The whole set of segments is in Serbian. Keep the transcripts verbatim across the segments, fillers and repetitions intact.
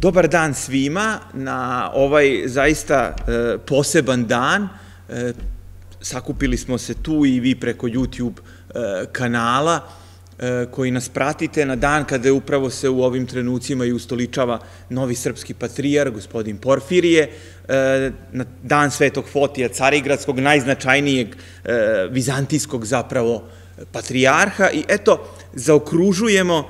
Dobar dan svima na ovaj zaista poseban dan. Sakupili smo se tu i vi preko YouTube kanala koji nas pratite na dan kada upravo se u ovim trenucima i ustoličava novi srpski patrijar, gospodin Porfirije, na dan Svetog Fotija Carigradskog, najznačajnijeg vizantijskog zapravo patrijarha, i eto, zaokružujemo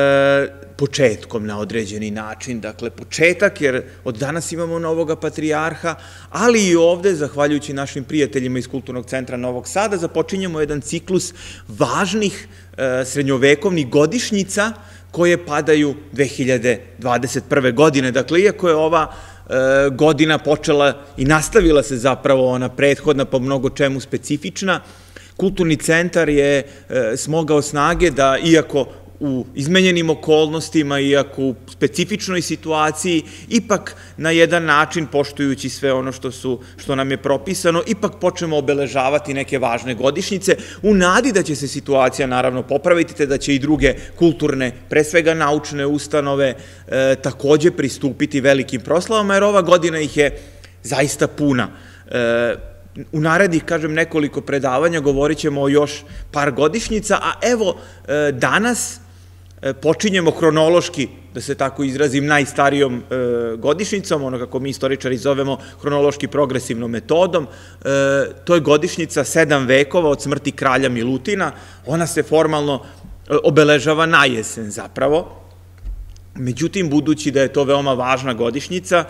početkom na određeni način, dakle početak, jer od danas imamo novoga patrijarha, ali i ovde, zahvaljujući našim prijateljima iz Kulturnog centra Novog Sada, započinjemo jedan ciklus važnih srednjovekovnih godišnjica koje padaju dve hiljade dvadeset prve. godine. Dakle, iako je ova godina počela i nastavila se zapravo ona prethodna po mnogo čemu specifična, Kulturni centar je smogao snage da, iako u izmenjenim okolnostima, iako u specifičnoj situaciji, ipak na jedan način, poštujući sve ono što su, što nam je propisano, ipak počnemo obeležavati neke važne godišnjice, u nadi da će se situacija naravno popraviti, te da će i druge kulturne, pre svega naučne ustanove, e, takođe pristupiti velikim proslavama, jer ova godina ih je zaista puna. E, U narednih, kažem, nekoliko predavanja govorit ćemo o još par godišnjica, a evo danas počinjemo hronološki, da se tako izrazim, najstarijom godišnjicom, ono kako mi istoričari zovemo hronološki progresivnom metodom. To je godišnjica sedam vekova od smrti kralja Milutina. Ona se formalno obeležava na jesen zapravo. Međutim, budući da je to veoma važna godišnjica,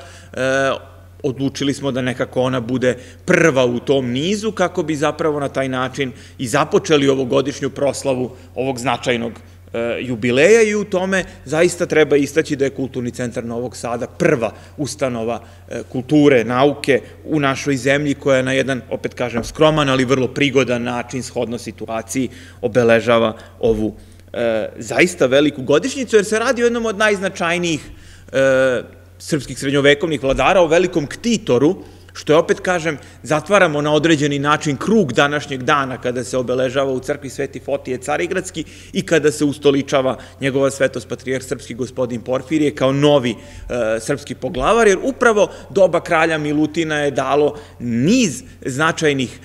odlučili smo da nekako ona bude prva u tom nizu, kako bi zapravo na taj način i započeli ovogodišnju proslavu ovog značajnog jubileja, i u tome zaista treba istaći da je Kulturni centar Novog Sada prva ustanova kulture, nauke u našoj zemlji koja na jedan, opet kažem, skroman, ali vrlo prigodan način, shodno situaciji, obeležava ovu zaista veliku godišnjicu, jer se radi o jednom od najznačajnijih srpskih srednjovekovnih vladara, o velikom ktitoru, što je, opet kažem, zatvaramo na određeni način krug današnjeg dana kada se obeležava u crkvi Sveti Fotije Carigradski i kada se ustoličava njegova svetost patrijarh srpski gospodin Porfirije kao novi srpski poglavar, jer upravo doba kralja Milutina je dalo niz značajnih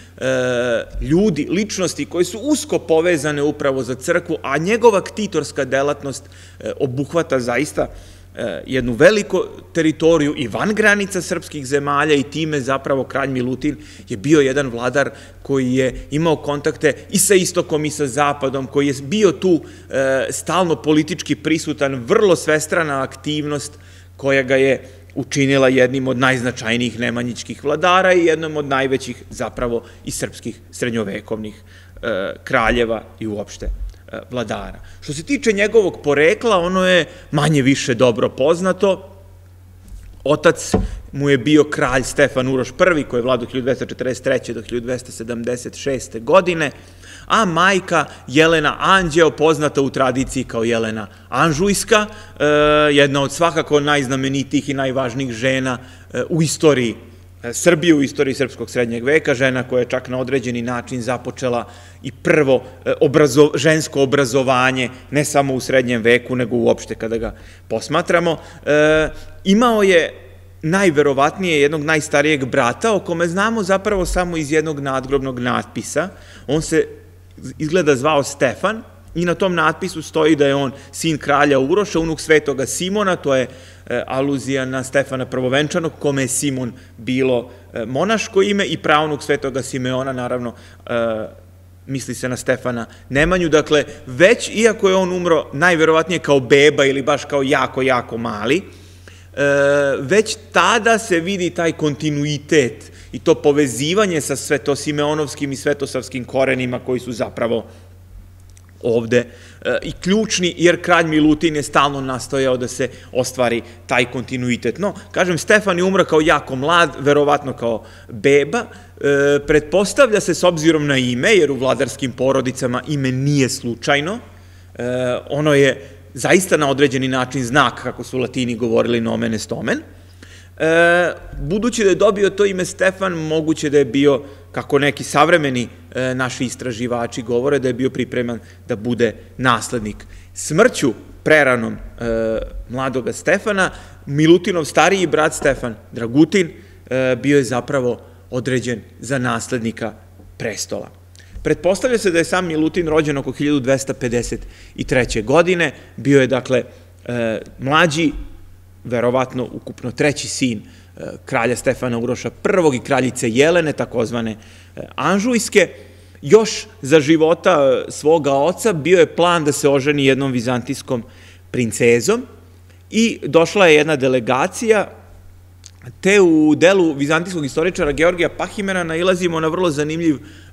ljudi, ličnosti koji su usko povezane upravo za crkvu, a njegova ktitorska delatnost obuhvata zaista jednu veliku teritoriju i van granica srpskih zemalja, i time zapravo kralj Milutin je bio jedan vladar koji je imao kontakte i sa istokom i sa zapadom, koji je bio tu stalno politički prisutan, vrlo svestrana aktivnost koja ga je učinila jednim od najznačajnijih nemanjičkih vladara i jednom od najvećih zapravo i srpskih srednjovekovnih kraljeva i uopšte vladara. Što se tiče njegovog porekla, ono je manje više dobro poznato. Otac mu je bio kralj Stefan Uroš Prvi, koji je vladao od hiljadu dvesta četrdeset treće do hiljadu dvesta sedamdeset šeste. godine, a majka Jelena Anđeo, poznata u tradiciji kao Jelena Anžujska, jedna od svakako najznamenitijih i najvažnijih žena u istoriji Srbije, u istoriji srpskog srednjeg veka, žena koja je čak na određeni način započela i prvo žensko obrazovanje, ne samo u srednjem veku, nego uopšte kada ga posmatramo. Imao je najverovatnije jednog najstarijeg brata, o kome znamo zapravo samo iz jednog nadgrobnog natpisa. On se izgleda zvao Stefan, i na tom natpisu stoji da je on sin kralja Uroša, unuk svetoga Simona, to je aluzija na Stefana Prvovenčanog, kome je Simon bilo monaško ime, i praunuk svetoga Simeona, naravno, misli se na Stefana Nemanju. Dakle, već, iako je on umro najverovatnije kao beba ili baš kao jako, jako mali, već tada se vidi taj kontinuitet i to povezivanje sa svetosimeonovskim i svetosavskim korenima koji su zapravo ovde i ključni, jer kralj Milutin je stalno nastojao da se ostvari taj kontinuitet. No, kažem, Stefan je umro kao jako mlad, verovatno kao beba. Pretpostavlja se, s obzirom na ime, jer u vladarskim porodicama ime nije slučajno, ono je zaista na određeni način znak, kako su Latini govorili, nomen est omen. Budući da je dobio to ime Stefan, moguće da je bio, kako neki savremeni naši istraživači govore, da je bio pripreman da bude naslednik. Smrću preranom mladoga Stefana, Milutinov stariji brat Stefan Dragutin bio je zapravo određen za naslednika prestola. Pretpostavlja se da je sam Milutin rođen oko hiljadu dvesta pedeset treće. godine, bio je dakle mlađi, verovatno ukupno treći sin kralja Stefana Uroša prvog i kraljice Jelene, takozvane Anžujske. Još za života svoga oca bio je plan da se oženi jednom vizantijskom princezom i došla je jedna delegacija, te u delu vizantijskog istoričara Georgija Pahimera nailazimo na vrlo zanimljiv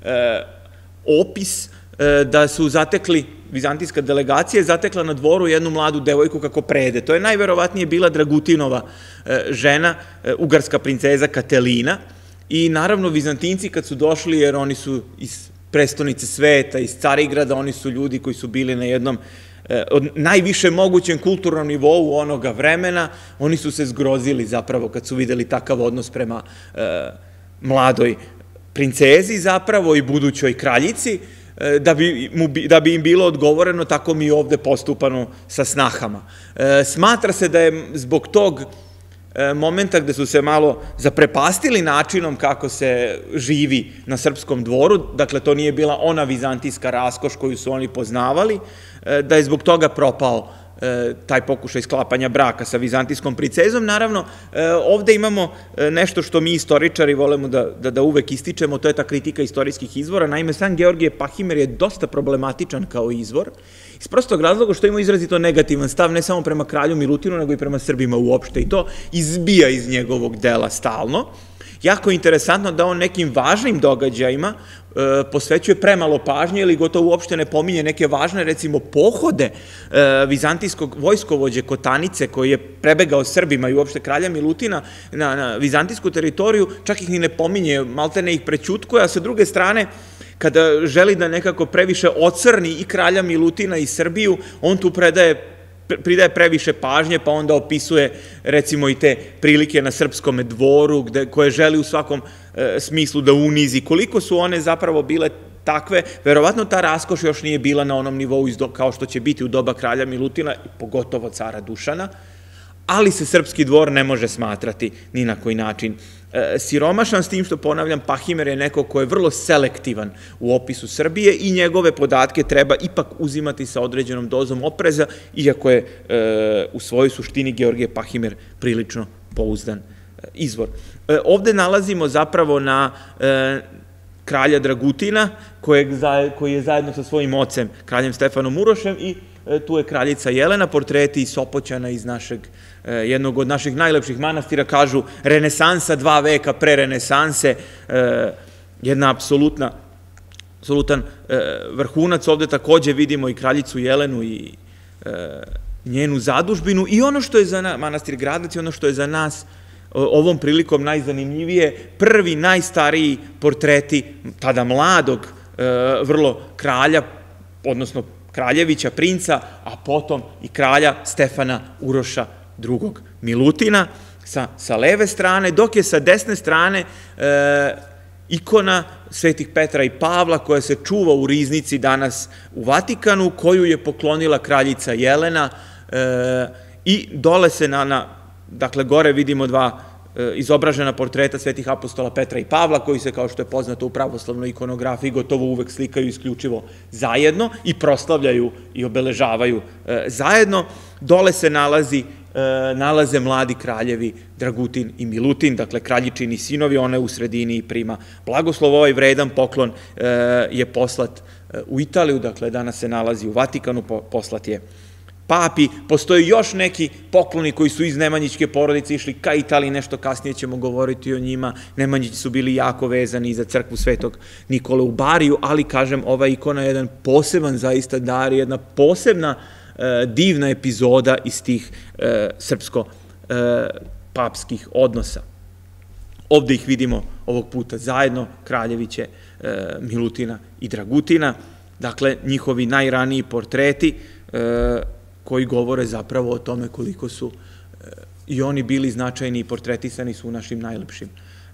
opis da su zatekli, vizantijska delegacija je zatekla na dvoru jednu mladu devojku kako prede. To je najverovatnije bila Dragutinova žena, ugarska princeza Katelina, i naravno Vizantinci kad su došli, jer oni su iz prestonice sveta, iz Carigrada, oni su ljudi koji su bili na jednom od najviše mogućem kulturnom nivou onoga vremena, oni su se zgrozili zapravo kad su videli takav odnos prema mladoj princezi zapravo i budućoj kraljici, da bi im bilo odgovoreno tako mi ovde postupano sa snahama. Smatra se da je zbog tog momenta gde su se malo zaprepastili načinom kako se živi na srpskom dvoru, dakle to nije bila ona vizantijska raskoš koju su oni poznavali, da je zbog toga propao taj pokušaj sklapanja braka sa vizantijskom princezom. Naravno, ovde imamo nešto što mi istoričari volemo da uvek ističemo, to je ta kritika istorijskih izvora. Naime, sam Georgije Pahimer je dosta problematičan kao izvor, iz prostog razloga što ima izrazito negativan stav ne samo prema kralju Milutinu, nego i prema Srbima uopšte, i to izbija iz njegovog dela stalno. Jako je interesantno da on nekim važnim događajima posvećuje premalo pažnje ili gotovo uopšte ne pominje neke važne, recimo, pohode vizantijskog vojskovođe Kotanice, koji je prebegao Srbima i uopšte kralja Milutina na vizantijsku teritoriju, čak ih ni ne pominje, maltene ih prećutkuje, a sa druge strane, kada želi da nekako previše ocrni i kralja Milutina i Srbiju, on tu predaje pridaje previše pažnje, pa onda opisuje recimo i te prilike na srpskom dvoru, koje želi u svakom smislu da unizi. Koliko su one zapravo bile takve, verovatno ta raskoš još nije bila na onom nivou kao što će biti u doba kralja Milutina, pogotovo cara Dušana, ali se srpski dvor ne može smatrati ni na koji način siromašan, s tim što, ponavljam, Pahimer je neko ko je vrlo selektivan u opisu Srbije i njegove podatke treba ipak uzimati sa određenom dozom opreza, iako je u svojoj suštini Georgije Pahimer prilično pouzdan izvor. Ovde nalazimo zapravo na kralja Dragutina, koji je zajedno sa svojim ocem, kraljem Stefanom Urošem, i tu je kraljica Jelena, portreti iz Sopoćana, iz našeg, jednog od naših najlepših manastira, kažu renesansa, dva veka pre renesanse, jedna apsolutan vrhunac. Ovde takođe vidimo i kraljicu Jelenu i njenu zadužbinu, i ono što je za nas, manastir Gradac, i ono što je za nas ovom prilikom najzanimljivije, prvi, najstariji portreti tada mladog, vrlo kralja, odnosno kraljevića, princa, a potom i kralja Stefana Uroša drugog Milutina sa leve strane, dok je sa desne strane ikona svetih Petra i Pavla koja se čuva u riznici danas u Vatikanu, koju je poklonila kraljica Jelena, i dole se na, dakle gore vidimo dva izobražena portreta svetih apostola Petra i Pavla, koji se, kao što je poznato u pravoslavnoj ikonografiji, gotovo uvek slikaju isključivo zajedno i proslavljaju i obeležavaju zajedno. Dole se nalaze mladi kraljevi Dragutin i Milutin, dakle kraljičini sinovi, ona je u sredini i prima blagoslov. Ovaj vredan poklon je poslat u Italiju, dakle danas se nalazi u Vatikanu, poslat je papi. Postoje još neki pokloni koji su iz Nemanjićke porodice išli ka Italiji, nešto kasnije ćemo govoriti o njima. Nemanjići su bili jako vezani za crkvu Svetog Nikole u Bariju, ali, kažem, ova ikona je jedan poseban zaista dar, jedna posebna divna epizoda iz tih srpsko-papskih odnosa. Ovde ih vidimo ovog puta zajedno, kraljeviće Milutina i Dragutina, dakle njihovi najraniji portreti koji govore zapravo o tome koliko su i oni bili značajni i portretisani su u našim najlepšim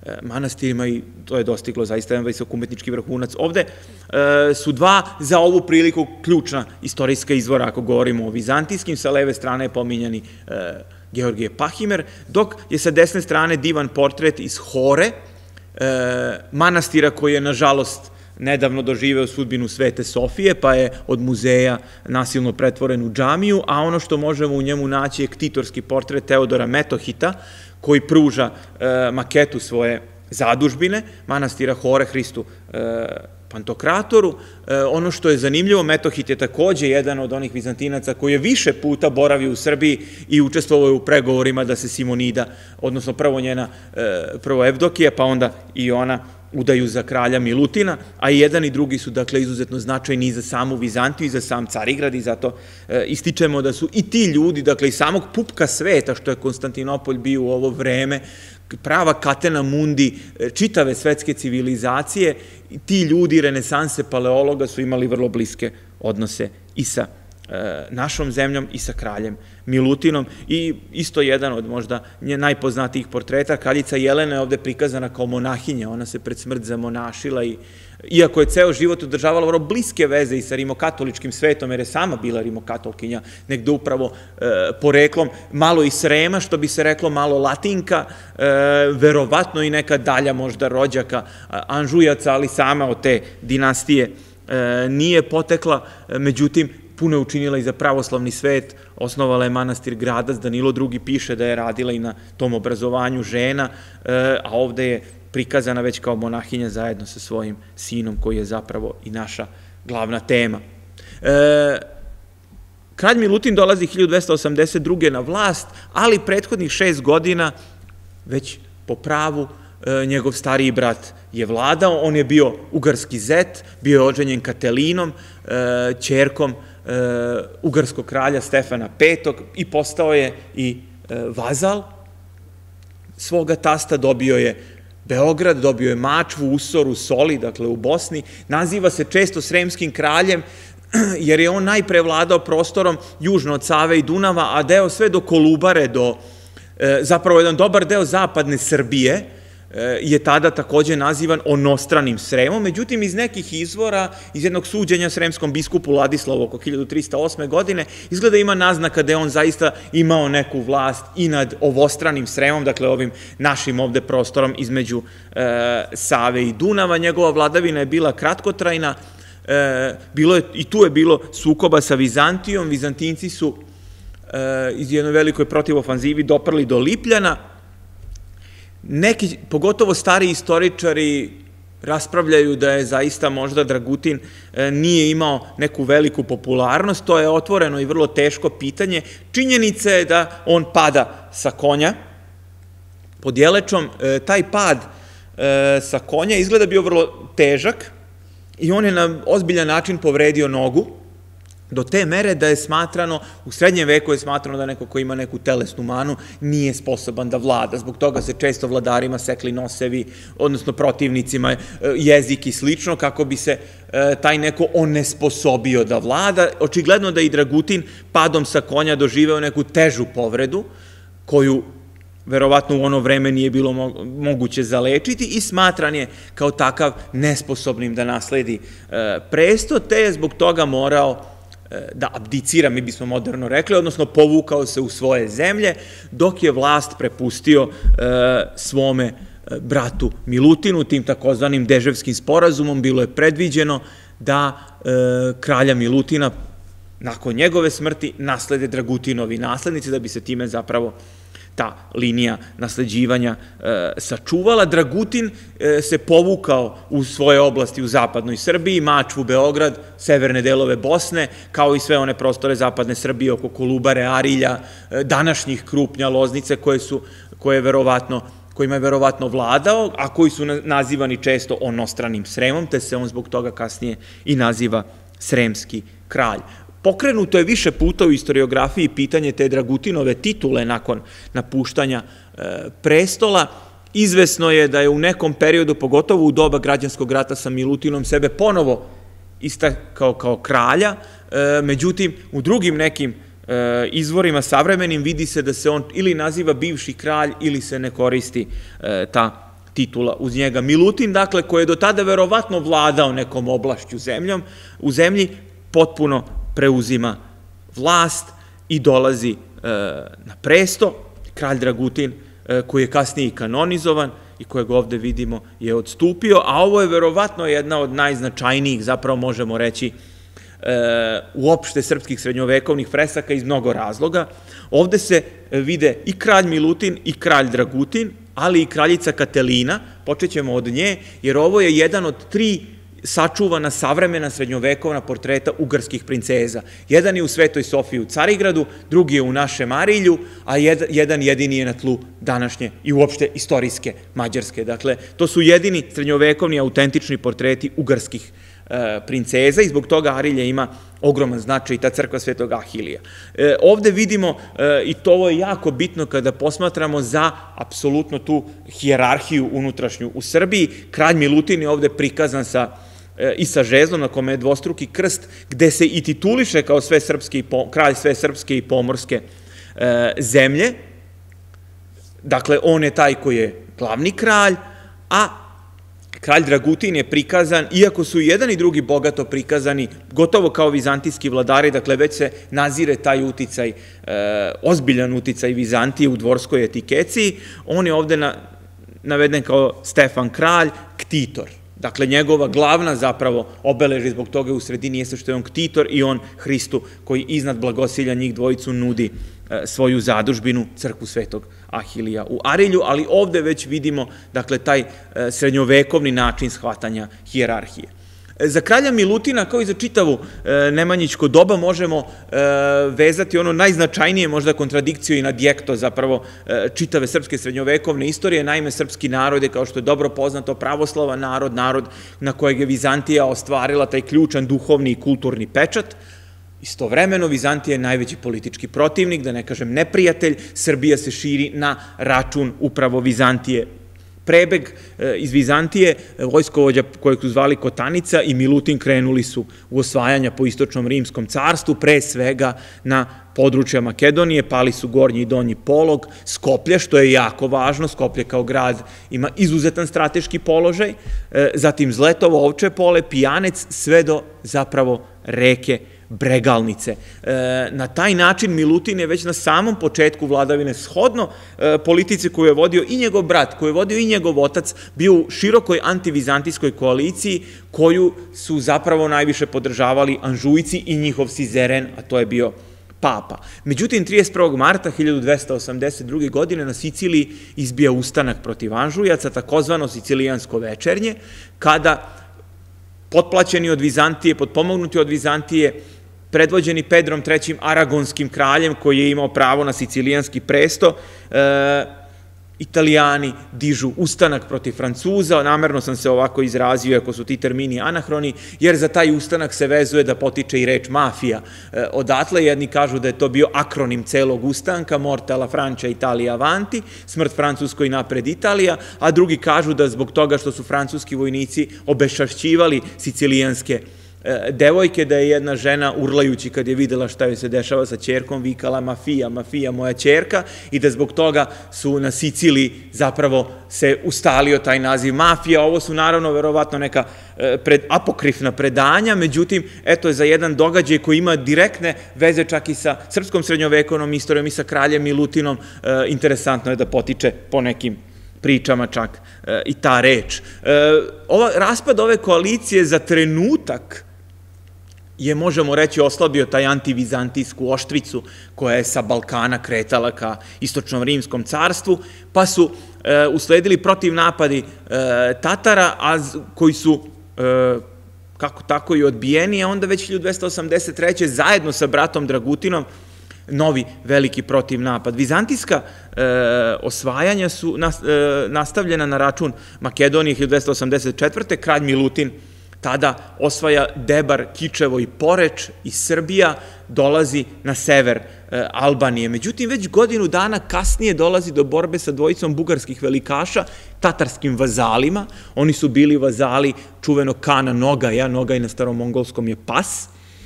manastirima i to je dostiglo zaista jedan visok umetnički vrhunac. Ovde su dva za ovu priliku ključna istorijska izvora, ako govorimo o vizantijskim, sa leve strane je pominjani Georgije Pahimer, dok je sa desne strane divan portret iz Hore, manastira koji je, nažalost, nedavno doživeo sudbinu Svete Sofije, pa je od muzeja nasilno pretvoren u džamiju, a ono što možemo u njemu naći je ktitorski portret Teodora Metohita, koji pruža maketu svoje zadužbine, manastira Hore Hristu Pantokratoru. Ono što je zanimljivo, Metohit je takođe jedan od onih Vizantinaca koji je više puta boravio u Srbiji i učestvovao je u pregovorima da se Simonida, odnosno prvo njena, prvo Evdokija, pa onda i ona udaju za kralja Milutina, a i jedan i drugi su, dakle, izuzetno značajni i za samu Vizantiju i za sam Carigrad i zato ističemo da su i ti ljudi, dakle, i samog pupka sveta, što je Konstantinopolj bio u ovo vreme, prava katena mundi čitave svetske civilizacije, ti ljudi renesanse paleologa su imali vrlo bliske odnose i sa našom zemljom i sa kraljem Milutinom i isto jedan od možda najpoznatijih portreta, kraljica Jelena je ovde prikazana kao monahinja, ona se pred smrt zamonašila i iako je ceo život održavala vrlo bliske veze i sa rimokatoličkim svetom, jer je sama bila rimokatolkinja, negde upravo poreklom malo iz Srema, što bi se reklo malo latinka, verovatno i neka dalja možda rođaka Anžujaca, ali sama od te dinastije nije potekla, međutim, puno je učinila i za pravoslavni svet, osnovala je manastir Gradac, Danilo drugi piše da je radila i na tom obrazovanju žena, a ovde je prikazana već kao monahinja zajedno sa svojim sinom, koji je zapravo i naša glavna tema. Kralj Milutin dolazi hiljadu dvesta osamdeset druge na vlast, ali prethodnih šest godina već po pravu njegov stariji brat je vladao, on je bio ugarski zet, bio je oženjen Katelinom, ćerkom ugarskog kralja Stefana petog i postao je i vazal svoga tasta, dobio je Beograd, dobio je Mačvu, Usoru, Soli, dakle u Bosni, naziva se često Sremskim kraljem, jer je on najpre vladao prostorom južno od Save i Dunava, a deo sve do Kolubare, do zapravo jedan dobar deo zapadne Srbije, je tada takođe nazivan onostranim Sremom, međutim iz nekih izvora, iz jednog suđenja sremskom biskupu Ladislavu oko hiljadu trista osme godine, izgleda ima naznaka da je on zaista imao neku vlast i nad ovostranim Sremom, dakle ovim našim ovde prostorom između Save i Dunava. Njegova vladavina je bila kratkotrajna, i tu je bilo sukoba sa Vizantijom, Vizantinci su iz jednoj velikoj protivofanzivi doprli do Lipljana. Neki, pogotovo stari istoričari, raspravljaju da je zaista možda Dragutin nije imao neku veliku popularnost, to je otvoreno i vrlo teško pitanje. Činjenica je da on pada sa konja pod Jelečom, taj pad sa konja izgleda bio vrlo težak i on je na ozbiljan način povredio nogu, do te mere da je smatrano, u srednjem veku je smatrano da neko ko ima neku telesnu manu nije sposoban da vlada. Zbog toga se često vladarima sekli nosevi, odnosno protivnicima jezik i slično, kako bi se taj neko onesposobio da vlada. Očigledno da i Dragutin padom sa konja doživeo neku težu povredu, koju verovatno u ono vreme nije bilo moguće zalečiti i smatran je kao takav nesposobnim da nasledi presto, te je zbog toga morao da abdicira, mi bismo moderno rekli, odnosno povukao se u svoje zemlje, dok je vlast prepustio svome bratu Milutinu, tim takozvanim Deževskim sporazumom. Bilo je predviđeno da kralja Milutina nakon njegove smrti naslede Dragutinovi naslednici, da bi se time zapravo ta linija nasleđivanja sačuvala. Dragutin se povukao u svoje oblasti u zapadnoj Srbiji, Mačvu, Beograd, severne delove Bosne, kao i sve one prostore zapadne Srbije oko Kolubare, Arilja, današnjih Krupnja, Loznice, koje su, koje verovatno kojima je verovatno vladao, a koji su nazivani često onostranim Sremom, te se on zbog toga kasnije i naziva Sremski kralj. Pokrenuto je više puta u istoriografiji pitanje te Dragutinove titule nakon napuštanja prestola. Izvesno je da je u nekom periodu, pogotovo u doba građanskog rata sa Milutinom, sebe ponovo istakao kao kralja, međutim u drugim nekim izvorima savremenim vidi se da se on ili naziva bivši kralj ili se ne koristi ta titula uz njega. Milutin, dakle, koji je do tada verovatno vladao nekom oblašću zemljom, u zemlji potpuno preuzima vlast i dolazi na presto. Kralj Dragutin, koji je kasnije i kanonizovan i kojeg ovde vidimo, je odstupio, a ovo je verovatno jedna od najznačajnijih, zapravo možemo reći, uopšte srpskih srednjovekovnih fresaka iz mnogo razloga. Ovde se vide i kralj Milutin i kralj Dragutin, ali i kraljica Katelina, počet ćemo od nje, jer ovo je jedan od tri sačuvana savremena srednjovekovna portreta ugarskih princeza. Jedan je u Svetoj Sofiji u Carigradu, drugi je u našem Arilju, a jedan jedini je na tlu današnje i uopšte istorijske Mađarske. Dakle, to su jedini srednjovekovni autentični portreti ugarskih princeza i zbog toga Arilje ima ogroman značaj i ta crkva Svetog Ahilija. Ovde vidimo, i to je jako bitno kada posmatramo za apsolutno tu hijerarhiju unutrašnju u Srbiji, kralj Milutin je ovde prikazan sa i sa žezlom na kome je dvostruki krst, gde se i tituliše kao kralj sve srpske i pomorske zemlje. Dakle, on je taj koji je glavni kralj, a kralj Dragutin je prikazan, iako su i jedan i drugi bogato prikazani, gotovo kao vizantijski vladari, dakle već se nazire taj uticaj, ozbiljan uticaj Vizantije u dvorskoj etikeciji, on je ovde naveden kao Stefan kralj, ktitor. Dakle, njegova glavna zapravo obeleži zbog toga u sredini jeste što je on ktitor i on Hristu koji iznad blagosilja njih dvojicu nudi svoju zadužbinu, crkvu Svetog Ahilija u Arilju, ali ovde već vidimo, dakle, taj srednjovekovni način shvatanja hijerarhije. Za kralja Milutina, kao i za čitavu nemanjićko doba, možemo vezati ono najznačajnije možda kontradikciju i nadjekto zapravo čitave srpske srednjovekovne istorije. Naime, srpski narod je, kao što je dobro poznato, pravoslavan narod, narod na kojeg je Vizantija ostvarila taj ključan duhovni i kulturni pečat. Istovremeno, Vizantija je najveći politički protivnik, da ne kažem neprijatelj, Srbija se širi na račun upravo Vizantije. Prebeg iz Vizantije, vojskovođa kojeg su zvali Kotanica i Milutin krenuli su u osvajanja po istočnom rimskom carstvu, pre svega na područja Makedonije, pali su Gornji i Donji Polog, Skoplje, što je jako važno, Skoplje kao grad ima izuzetan strateški položaj, zatim Zletovo, Ovče Pole, Pijanec, sve do zapravo reke Bregalnice. Na taj način Milutin je već na samom početku vladavine, shodno politici koju je vodio i njegov brat, koju je vodio i njegov otac, bio u širokoj antivizantijskoj koaliciji koju su zapravo najviše podržavali Anžujci i njihov sizeren, a to je bio papa. Međutim, trideset prvog marta hiljadu dvesta osamdeset druge. godine na Siciliji izbija ustanak protiv Anžujaca, takozvano Sicilijansko večernje, kada potplaćeni od Vizantije, potpomognuti od Vizantije, predvođeni Pedrom trećim aragonskim kraljem koji je imao pravo na sicilijanski presto, Italijani dižu ustanak protiv Francuza. Namerno sam se ovako izrazio, ako su ti termini anahroni, jer za taj ustanak se vezuje da potiče i reč mafija. Odatle jedni kažu da je to bio akronim celog ustanka, Morte alla Francia Italia avanti, smrt Francuskoj napred Italija, a drugi kažu da zbog toga što su francuski vojnici obešašćivali sicilijanske devojke, da je jedna žena, urlajući kad je videla šta joj se dešava sa ćerkom, vikala mafija, mafija, moja ćerka, i da zbog toga su na Siciliji zapravo se ustalio taj naziv mafija. Ovo su naravno verovatno neka apokrifna predanja, međutim, eto je za jedan događaj koji ima direktne veze čak i sa srpskom srednjovekovnom istorijom i sa kraljem Milutinom, interesantno je da potiče po nekim pričama čak i ta reč. Raspad ove koalicije za trenutak je, možemo reći, oslabio taj antivizantijsku oštricu koja je sa Balkana kretala ka istočnom rimskom carstvu, pa su usledili protiv napadi Tatara, a koji su kako tako i odbijeni, a onda već hiljadu dvesta osamdeset treće. zajedno sa bratom Dragutinom novi veliki protiv napad. Vizantijska osvajanja su nastavljena na račun Makedonije hiljadu dvesta osamdeset četvrte. Kralj Milutin tada osvaja Debar, Kičevo i Poreč i Srbija dolazi na sever Albanije. Međutim, već godinu dana kasnije dolazi do borbe sa dvojicom bugarskih velikaša, tatarskim vazalima. Oni su bili vazali čuvenog Kana Nogaja, Nogaj na staromongolskom je pas,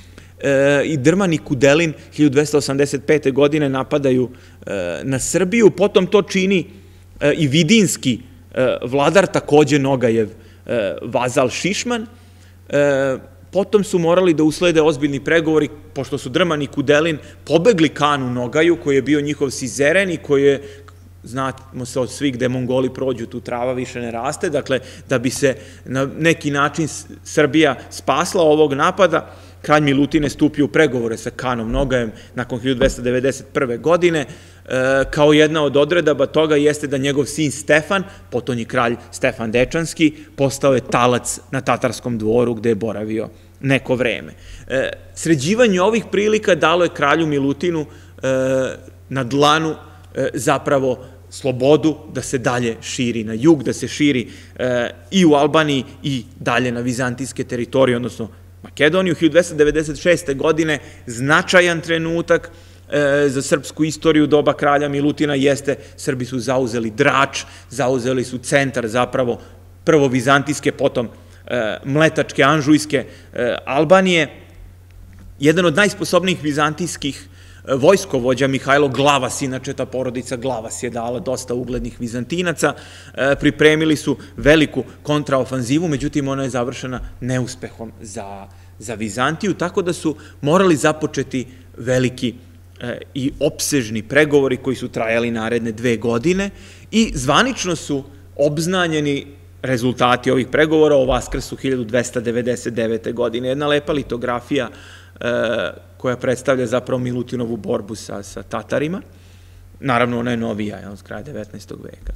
i Drman i Kudelin hiljadu dvesta osamdeset pete. godine napadaju na Srbiju. Potom to čini i Vidinski vladar, takođe Nogajev vazal Šišman. Potom su morali da uslede ozbiljni pregovori, pošto su Drman i Kudelin pobegli Kanu Nogaju, koji je bio njihov sizeren i koji je, znamo se od svih gde Mongoli prođu, tu trava više ne raste, dakle, da bi se na neki način Srbija spasla ovog napada, kralj Milutin je stupio u pregovore sa Kanom Nogajem nakon hiljadu dvesta devedeset prve. godine. Kao jedna od odredaba toga jeste da njegov sin Stefan, potonji kralj Stefan Dečanski, postao je talac na Tatarskom dvoru gde je boravio neko vreme. Sređivanje ovih prilika dalo je kralju Milutinu na dlanu zapravo slobodu da se dalje širi na jug, da se širi i u Albaniji i dalje na vizantijske teritorije, odnosno Makedoniju. hiljadu dvesta devedeset šeste. godine značajan trenutak za srpsku istoriju doba kralja Milutina jeste, Srbi su zauzeli Drač, zauzeli su centar zapravo prvo vizantijske, potom mletačke, anžujske Albanije. Jedan od najsposobnijih vizantijskih vojskovođa, Mihajlo Glavas, inače ta porodica Glavas je dala dosta uglednih Vizantinaca, pripremili su veliku kontraofanzivu, međutim ona je završena neuspehom za, za Vizantiju, tako da su morali započeti veliki i opsežni pregovori koji su trajali naredne dve godine i zvanično su obznanjeni rezultati ovih pregovora o Vaskrsu hiljadu dvesta devedeset devete. godine. Jedna lepa litografija koja predstavlja zapravo Milutinovu borbu sa, sa Tatarima. Naravno, ona je novija, je, od kraja devetnaestog. veka.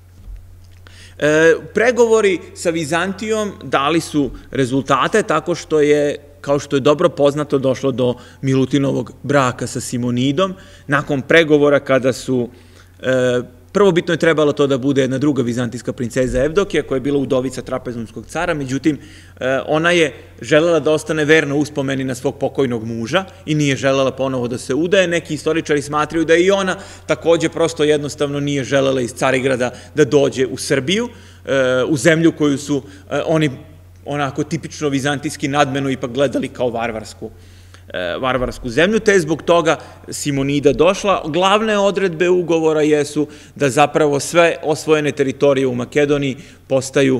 E, pregovori sa Vizantijom dali su rezultate tako što je, kao što je dobro poznato, došlo do Milutinovog braka sa Simonidom. Nakon pregovora kada su e, prvobitno je trebalo to da bude jedna druga vizantijska princeza Evdokija, koja je bila udovica trapezunskog cara, međutim, ona je želela da ostane verna uspomeni na svog pokojnog muža i nije želela ponovo da se udaje. Neki istoričari smatraju da i ona takođe prosto jednostavno nije želela iz Carigrada da dođe u Srbiju, u zemlju koju su oni onako tipično vizantijski nadmeno ipak gledali kao varvarsku varvarsku zemlju, te je zbog toga Simonida došla. Glavne odredbe ugovora jesu da zapravo sve osvojene teritorije u Makedoniji postaju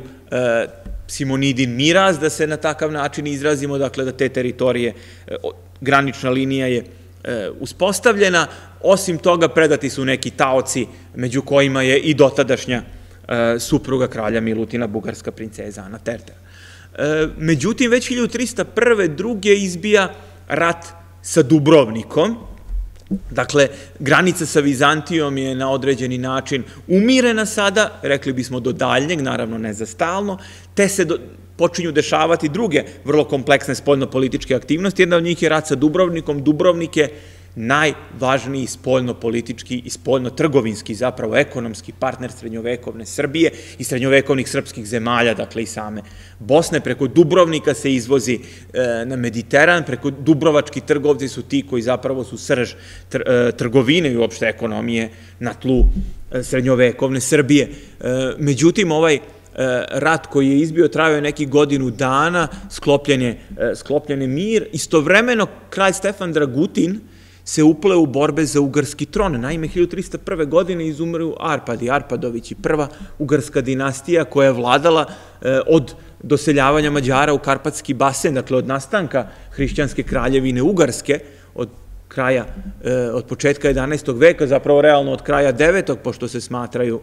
Simonidin miraz, da se na takav način izrazimo, dakle da te teritorije, granična linija je uspostavljena. Osim toga, predati su neki taoci, među kojima je i dotadašnja supruga kralja Milutina, bugarska princeza Ana Terter. Međutim, već hiljadu trista prve. druge izbija rat sa Dubrovnikom. Dakle, granica sa Vizantijom je na određeni način umirena sada, rekli bismo do daljnjeg, naravno ne za stalno, te se počinju dešavati druge vrlo kompleksne spoljnopolitičke aktivnosti. Jedna od njih je rat sa Dubrovnikom. Dubrovnik je najvažniji spoljnopolitički i spoljnotrgovinski, zapravo ekonomski partner srednjovekovne Srbije i srednjovekovnih srpskih zemalja, dakle i same Bosne. Preko Dubrovnika se izvozi na Mediteran, preko dubrovački trgovci su ti koji zapravo su srž trgovine i uopšte ekonomije na tlu srednjovekovne Srbije. Međutim, ovaj rat koji je izbio trajao je nekih godinu dana, sklopljen je mir. Istovremeno, kralj Stefan Dragutin se upleo u borbe za ugarski tron. Naime, hiljadu trista prve. godine izumru Arpadi, Arpadovići, prva ugarska dinastija koja je vladala od doseljavanja Mađara u Karpatski basen, dakle od nastanka hrišćanske kraljevine Ugarske, od kraja, od početka jedanaestog. veka, zapravo realno od kraja devetog. pošto se smatraju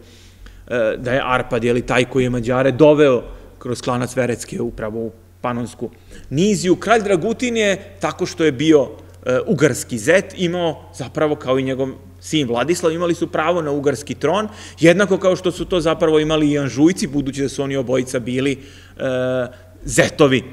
da je Arpad, je li taj koji je Mađare doveo kroz klanac Verecke upravo u Panonsku niziju. Kralj Dragutin je, tako što je bio ugarski zet, imao zapravo kao i njegov sin Vladislav, imali su pravo na ugarski tron, jednako kao što su to zapravo imali i Anžujci, budući da su oni obojica bili zetovi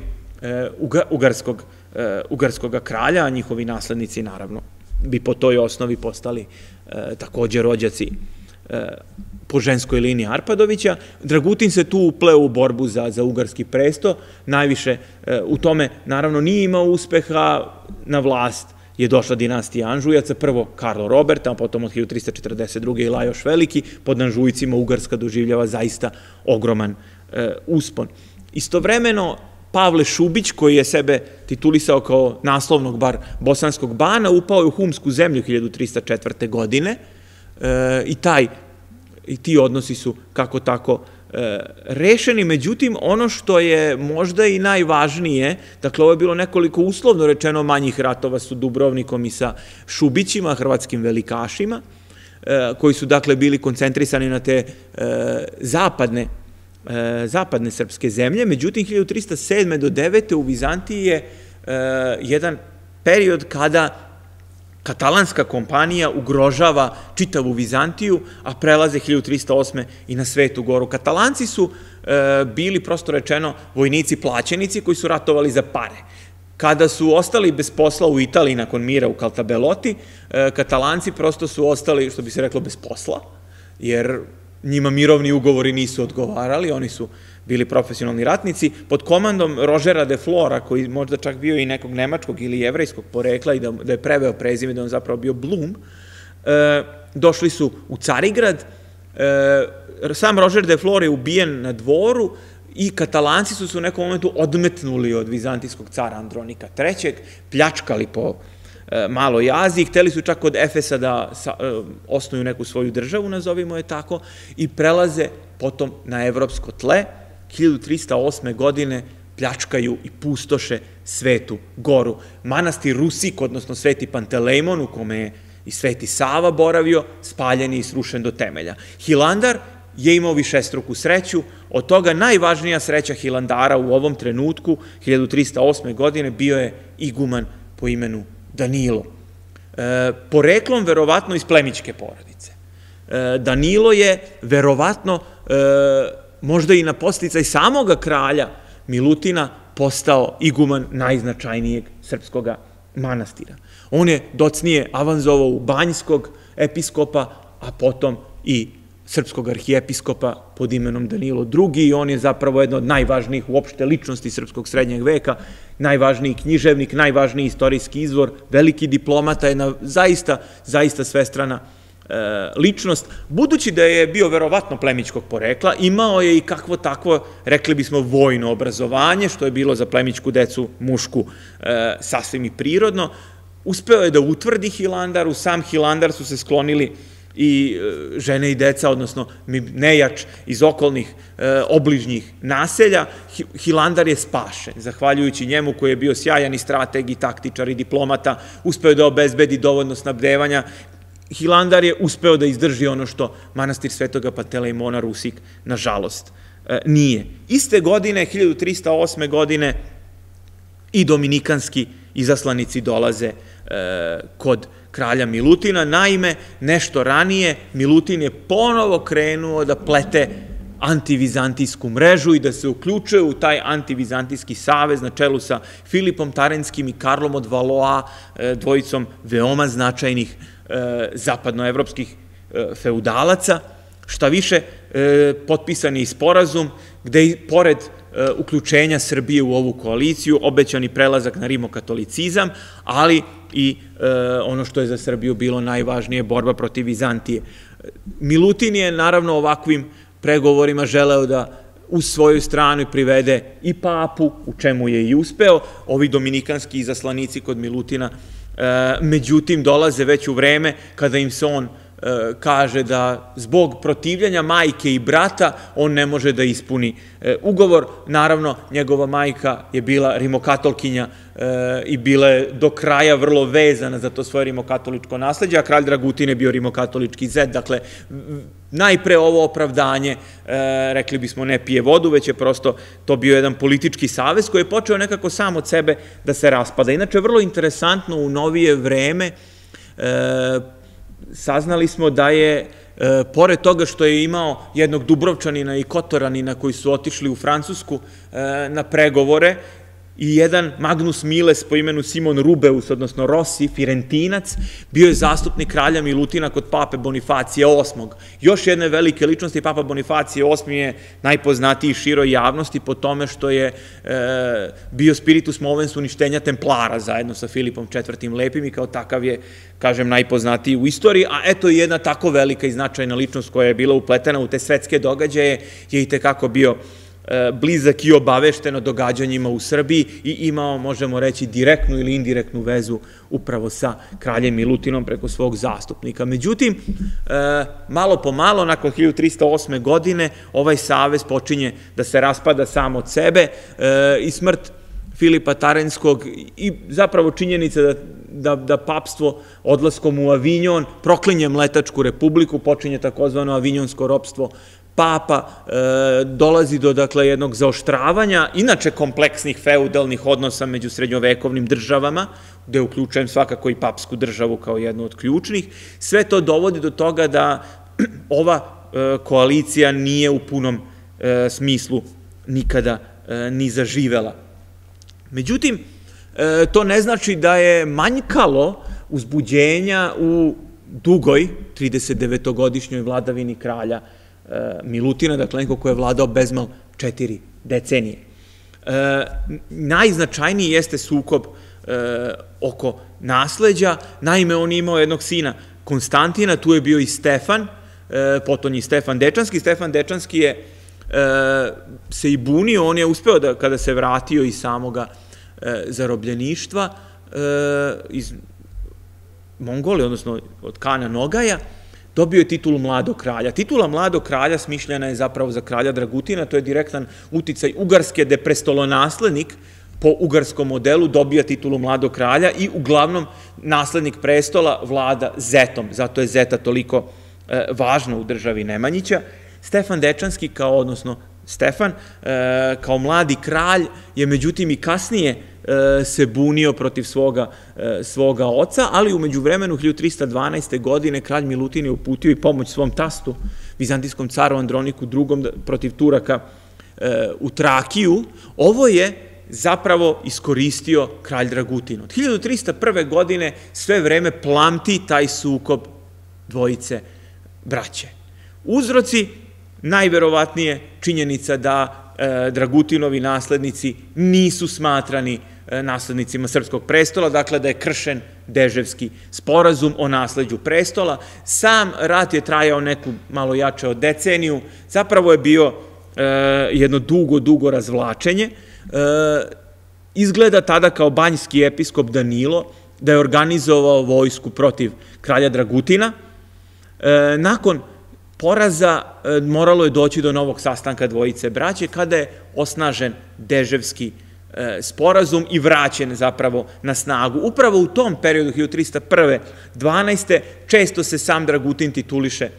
ugarskog kralja, a njihovi naslednici naravno bi po toj osnovi postali takođe rođaci po ženskoj liniji Arpadovića. Dragutin se tu upleo u borbu za, za ugarski presto, najviše u tome naravno nije imao uspeha. Na vlast je došla dinastija Anžujaca, prvo Karlo Robert, a potom od hiljadu trista četrdeset druge. i Lajoš Veliki. Pod Anžujcima Ugarska doživljava zaista ogroman uspon. Istovremeno, Pavle Šubić, koji je sebe titulisao kao naslovnog bar bosanskog bana, upao je u humsku zemlju hiljadu trista četvrte. godine i taj i ti odnosi su kako tako rešeni. Međutim, ono što je možda i najvažnije, dakle, ovo je bilo nekoliko uslovno rečeno manjih ratova sa Dubrovnikom i sa Šubićima, hrvatskim velikašima, koji su, dakle, bili koncentrisani na te zapadne, zapadne srpske zemlje. Međutim, hiljadu trista sedme do devete u Vizantiji je jedan period kada katalanska kompanija ugrožava čitavu Vizantiju, a prelaze hiljadu trista osme i na Svetu Goru. Katalanci su bili, prosto rečeno, vojnici plaćenici koji su ratovali za pare. Kada su ostali bez posla u Italiji nakon mira u Caltabeloti, Katalanci prosto su ostali, što bi se reklo, bez posla, jer njima mirovni ugovori nisu odgovarali, oni su bili profesionalni ratnici. Pod komandom Rožera de Flora, koji možda čak bio i nekog nemačkog ili jevrejskog porekla i da je preveo prezime, da on zapravo bio Blum, došli su u Carigrad. Sam Rožer de Flor je ubijen na dvoru i Katalanci su se u nekom momentu odmetnuli od vizantijskog cara Andronika trećeg, pljačkali po Maloj Aziji, hteli su čak od Efesa da osnuju neku svoju državu, nazovimo je tako, i prelaze potom na evropsko tle. hiljadu trista osme godine pljačkaju i pustoše Svetu Goru. Manastir Rusik, odnosno Sveti Pantelejmon, u kome je i Sveti Sava boravio, spaljen i srušen do temelja. Hilandar je imao višestruku sreću, od toga najvažnija sreća Hilandara u ovom trenutku, hiljadu trista osme godine, bio je iguman po imenu Danilo. Poreklom verovatno iz plemićke porodice. Danilo je verovatno možda i na podsticaj samoga kralja Milutina postao iguman najznačajnijeg srpskog manastira. On je docnije avanzovao u banjskog episkopa, a potom i srpskog arhijepiskopa pod imenom Danilo drugi. i on je zapravo jedna od najvažnijih uopšte ličnosti srpskog srednjeg veka, najvažniji književnik, najvažniji istorijski izvor, veliki diplomata, jedna zaista, zaista svestrana ličnost. Budući da je bio verovatno plemićkog porekla, imao je i kakvo takvo, rekli bismo, vojno obrazovanje, što je bilo za plemićku decu mušku sasvim i prirodno. Uspeo je da utvrdi Hilandar, u sam Hilandar su se sklonili i žene i deca, odnosno nejač iz okolnih obližnjih naselja. Hilandar je spašen, zahvaljujući njemu koji je bio sjajan i strateg i taktičar i diplomata, uspeo da obezbedi dovoljno snabdevanja. Hilandar je uspeo da izdrži ono što manastir Svetoga Pantelejmona Rusik, nažalost, nije. Iste godine, hiljadu trista osme godine, i dominikanski izaslanici dolaze kod kralja Milutina. Naime, nešto ranije Milutin je ponovo krenuo da plete antivizantijsku mrežu i da se uključuje u taj antivizantijski savez na čelu sa Filipom Tarenskim i Karlom od Valoa, dvojicom veoma značajnih zapadnoevropskih feudalaca. Šta više, potpisan je i sporazum gde i pored uključenja Srbije u ovu koaliciju obećani prelazak na rimokatolicizam, ali i ono što je za Srbiju bilo najvažnije, borba protiv Vizantije. Milutin je naravno ovakvim pregovorima želeo da u svoju stranu privede i papu, u čemu je i uspeo. Ovi dominikanski izaslanici kod Milutina međutim dolaze već u vreme kada im se on kaže da zbog protivljenja majke i brata on ne može da ispuni ugovor. Naravno, njegova majka je bila rimokatolkinja i bila je do kraja vrlo vezana za to svoje rimokatoličko nasleđe, a kralj Dragutin je bio rimokatolički zet. Dakle, najpre ovo opravdanje, rekli bismo, ne pije vodu, već je prosto to bio jedan politički savez koji je počeo nekako sam od sebe da se raspada. Inače, vrlo interesantno, u novije vreme saznali smo da je, pored toga što je imao jednog Dubrovčanina i Kotoranina koji su otišli u Francusku na pregovore, i jedan Magnus Miles po imenu Simon Rubeus, odnosno Rossi, Firentinac, bio je zastupnik kralja Milutina kod pape Bonifacije osmog. Još jedne velike ličnosti, papa Bonifacije osmi je najpoznatiji široj javnosti po tome što je bio spiritus movens uništenja Templara zajedno sa Filipom četvrtim Lepim i kao takav je, kažem, najpoznatiji u istoriji, a eto jedna tako velika i značajna ličnost koja je bila upletena u te svetske događaje je i tekako bio blizak i obavešten o događanjima u Srbiji i imao, možemo reći, direktnu ili indirektnu vezu upravo sa kraljem Milutinom preko svog zastupnika. Međutim, malo po malo, nakon hiljadu trista osme. godine, ovaj savez počinje da se raspada sam od sebe i smrt Filipa Tarenskog i zapravo činjenica da, da, da papstvo odlaskom u Avinjon proklinje Mletačku republiku, počinje takozvano avinjonsko ropstvo papa, e, dolazi do dakle, jednog zaoštravanja, inače kompleksnih feudalnih odnosa među srednjovekovnim državama, gde uključujem svakako i papsku državu kao jednu od ključnih. Sve to dovodi do toga da ova e, koalicija nije u punom e, smislu nikada e, ni zaživela. Međutim, to ne znači da je manjkalo uzbuđenja u dugoj tridesetdevetogodišnjoj vladavini kralja Milutina, dakle neko ko je vladao bezmal četiri decenije. Najznačajniji jeste sukob oko nasleđa, naime on je imao jednog sina Konstantina, tu je bio i Stefan, potonji Stefan Dečanski. Stefan Dečanski je se i bunio, on je uspeo da kada se vratio iz samoga zarobljeništva iz Mongolije, odnosno od Kana Nogaja, dobio je titulu mladog kralja. Titula mladog kralja smišljena je zapravo za kralja Dragutina, to je direktan uticaj Ugarske, gde prestolonaslednik po ugarskom modelu dobija titulu mladog kralja i uglavnom naslednik prestola vlada zetom, zato je zeta toliko važna u državi Nemanjića. Stefan Dečanski, kao, odnosno Stefan, kao mladi kralj je međutim i kasnije se bunio protiv svoga, svoga oca, ali u međuvremenu hiljadu trista dvanaeste. godine kralj Milutin je uputio i pomoć svom tastu, vizantijskom caru Androniku drugom. protiv Turaka u Trakiju. Ovo je zapravo iskoristio kralj Dragutin. Od hiljadu trista prve. godine sve vreme plamti taj sukob dvojice braće. Uzroci, najverovatnije činjenica da Dragutinovi naslednici nisu smatrani naslednicima srpskog prestola, dakle da je kršen Deževski sporazum o nasleđu prestola. Sam rat je trajao neku malo jače od deceniju, zapravo je bio jedno dugo, dugo razvlačenje. Izgleda tada kao banjski episkop Danilo da je organizovao vojsku protiv kralja Dragutina. Nakon poraza moralo je doći do novog sastanka dvojice braće kada je osnažen Deževski sporazum i vraćen zapravo na snagu. Upravo u tom periodu hiljadu trista prve. dvanaeste. često se sam Dragutin tituliše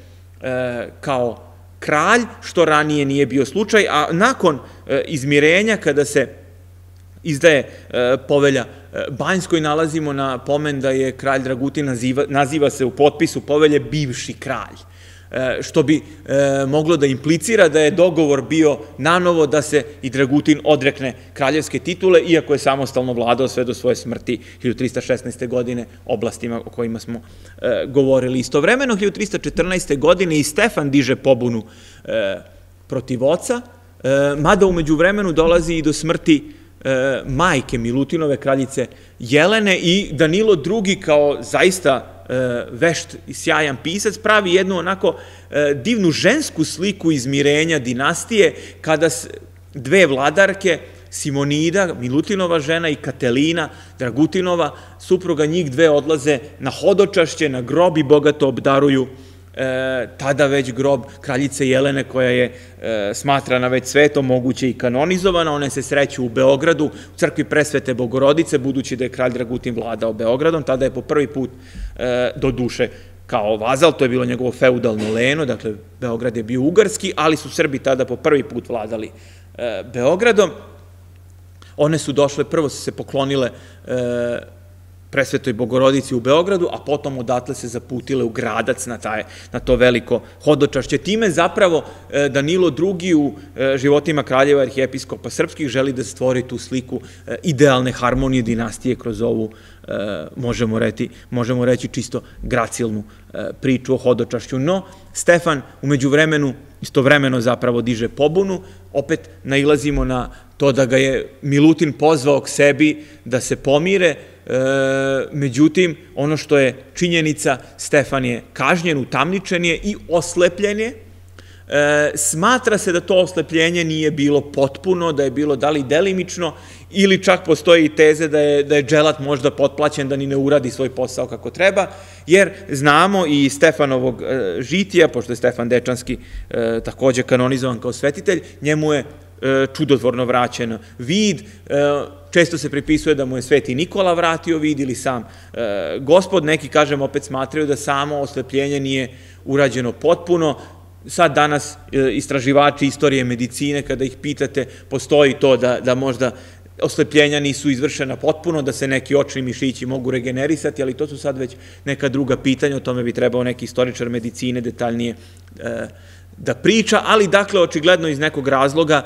kao kralj, što ranije nije bio slučaj, a nakon izmirenja kada se izdaje povelja Banjskoj, nalazimo na pomen da je kralj Dragutin, naziva, naziva se u potpisu povelje bivši kralj, što bi moglo da implicira da je dogovor bio nanovo da se i Dragutin odrekne kraljevske titule, iako je samostalno vladao sve do svoje smrti hiljadu trista šesnaeste. godine oblastima o kojima smo govorili. Istovremeno, hiljadu trista četrnaeste. godine i Stefan diže pobunu protiv oca, mada u međuvremenu dolazi i do smrti majke Milutinove, kraljice Jelene, i Danilo drugi kao zaista vešt i sjajan pisac pravi jednu onako divnu žensku sliku izmirenja dinastije kada dve vladarke, Simonida, Milutinova žena, i Katelina, Dragutinova supruga, njih dve odlaze na hodočašće, na grob i bogato obdaruju tada već grob kraljice Jelene, koja je smatrana već svetom, moguće i kanonizovana. One se sreću u Beogradu, u crkvi Presvete Bogorodice, budući da je kralj Dragutin vladao Beogradom. Tada je po prvi put, do duše kao vazal, to je bilo njegovo feudalno leno, dakle Beograd je bio ugarski, ali su Srbi tada po prvi put vladali Beogradom. One su došle, prvo su se poklonile Presvetoj Bogorodici u Beogradu, a potom odatle se zaputile u Gradac na, taj, na to veliko hodočašće. Time zapravo Danilo drugi u životima kraljeva arhijepiskopa srpskih želi da stvori tu sliku idealne harmonije dinastije kroz ovu, možemo reći, možemo reći čisto gracilnu priču o hodočašću. No, Stefan u međuvremenu istovremeno zapravo diže pobunu, opet nailazimo na to da ga je Milutin pozvao k sebi da se pomire. Međutim, ono što je činjenica, Stefan je kažnjen, utamničen je i oslepljen je. Smatra se da to oslepljenje nije bilo potpuno, da je bilo da li delimično, ili čak postoji i teze da je, da je dželat možda potplaćen da ni ne uradi svoj posao kako treba, jer znamo i iz Stefanovog žitija, pošto je Stefan Dečanski takođe kanonizovan kao svetitelj, njemu je čudotvorno vraćen vid, često se pripisuje da mu je Sveti Nikola vratio vid ili sam Gospod, neki, kažem, opet smatraju da samo oslepljenje nije urađeno potpuno. Sad danas istraživači istorije medicine, kada ih pitate, postoji to da, da možda oslepljenja nisu izvršena potpuno, da se neki očni mišići mogu regenerisati, ali to su sad već neka druga pitanja, o tome bi trebao neki istoričar medicine detaljnije da priča, ali dakle, očigledno iz nekog razloga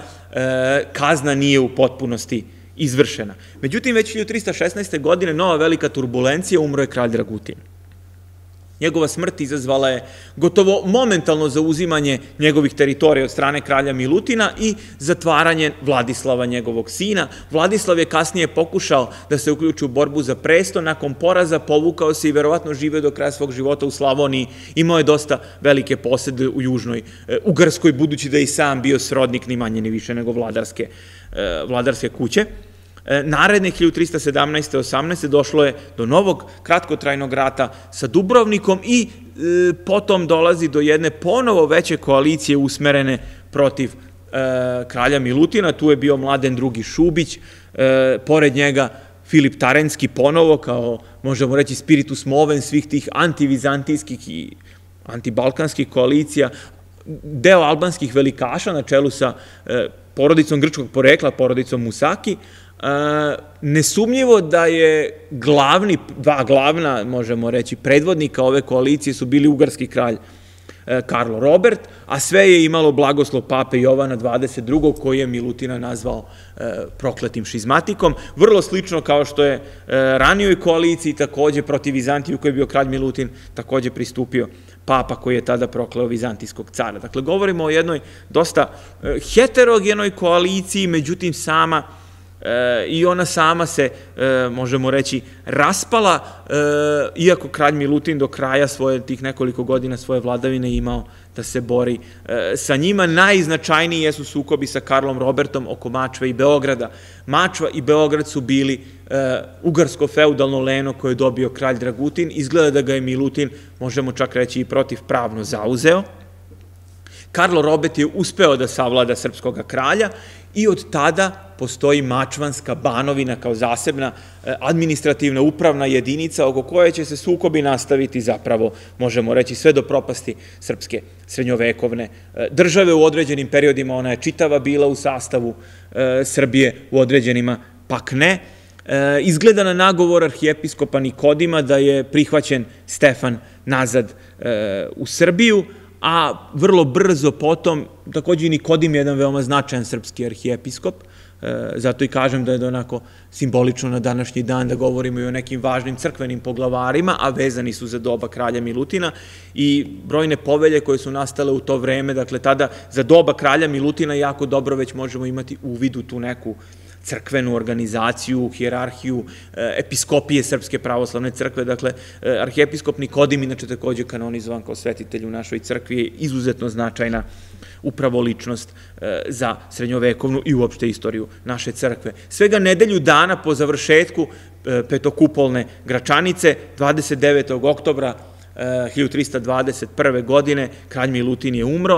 kazna nije u potpunosti izvršena. Međutim, već hiljadu trista šesnaeste. godine nova velika turbulencija, umro je kralj Dragutin. Njegova smrt izazvala je gotovo momentalno zauzimanje njegovih teritorija od strane kralja Milutina i zatvaranje Vladislava, njegovog sina. Vladislav je kasnije pokušao da se uključi u borbu za presto, nakon poraza povukao se i verovatno živeo do kraja svog života u Slavoniji. Imao je dosta velike posede u južnoj Ugarskoj, budući da je i sam bio srodnik ni manje ni više nego vladarske, vladarske kuće. Naredne hiljadu trista sedamnaeste. osamnaeste. došlo je do novog kratkotrajnog rata sa Dubrovnikom i potom dolazi do jedne ponovo veće koalicije usmerene protiv kralja Milutina. Tu je bio Mladen drugi. Šubić, pored njega Filip Tarenski ponovo, kao, možemo reći, spiritus moven svih tih antivizantijskih i antibalkanskih koalicija, deo albanskih velikaša na čelu sa porodicom grčkog porekla, porodicom Musaki. Nesumnjivo da je glavni, dva glavna, možemo reći, predvodnika ove koalicije su bili ugarski kralj Karlo Robert, a sve je imalo blagoslov pape Jovana dvadeset drugog. koji je Milutina nazvao prokletim šizmatikom, vrlo slično kao što je ranijoj koaliciji takođe protiv Vizantiju, koji je bio kralj Milutin, takođe pristupio papa koji je tada prokleo vizantijskog cara. Dakle, govorimo o jednoj dosta heterogenoj koaliciji, međutim sama i ona sama se, možemo reći, raspala, iako kralj Milutin do kraja svoje, tih nekoliko godina svoje vladavine imao da se bori sa njima. Najznačajniji jesu sukobi sa Karlom Robertom oko Mačve i Beograda. Mačva i Beograd su bili ugarsko-feudalno leno koje je dobio kralj Dragutin. Izgleda da ga je Milutin, možemo čak reći, i protivpravno zauzeo. Karlo Robert je uspeo da savlada srpskog kralja i od tada postoji Mačvanska banovina kao zasebna administrativna upravna jedinica oko koje će se sukobi nastaviti zapravo, možemo reći, sve do propasti srpske srednjovekovne države. U određenim periodima ona je čitava bila u sastavu Srbije, u određenima pak ne. Izgleda na nagovor arhijepiskopa Nikodima da je prihvaćen Stefan nazad u Srbiju, a vrlo brzo potom, takođe i Nikodim je jedan veoma značajan srpski arhijepiskop, zato i kažem da je onako simbolično na današnji dan da govorimo i o nekim važnim crkvenim poglavarima, a vezani su za doba kralja Milutina, i brojne povelje koje su nastale u to vreme, dakle tada za doba kralja Milutina jako dobro već možemo imati uvid u tu neku crkvenu organizaciju, hijerarhiju, episkopije Srpske pravoslavne crkve. Dakle, arhijepiskop Nikodim, inače takođe kanonizovan kao svetitelj u našoj crkvi, je izuzetno značajna upravo ličnost za srednjovekovnu i uopšte istoriju naše crkve. Svega nedelju dana po završetku petokupolne Gračanice, dvadeset devetog oktobra hiljadu trista dvadeset prve. godine, kralj Milutin je umro.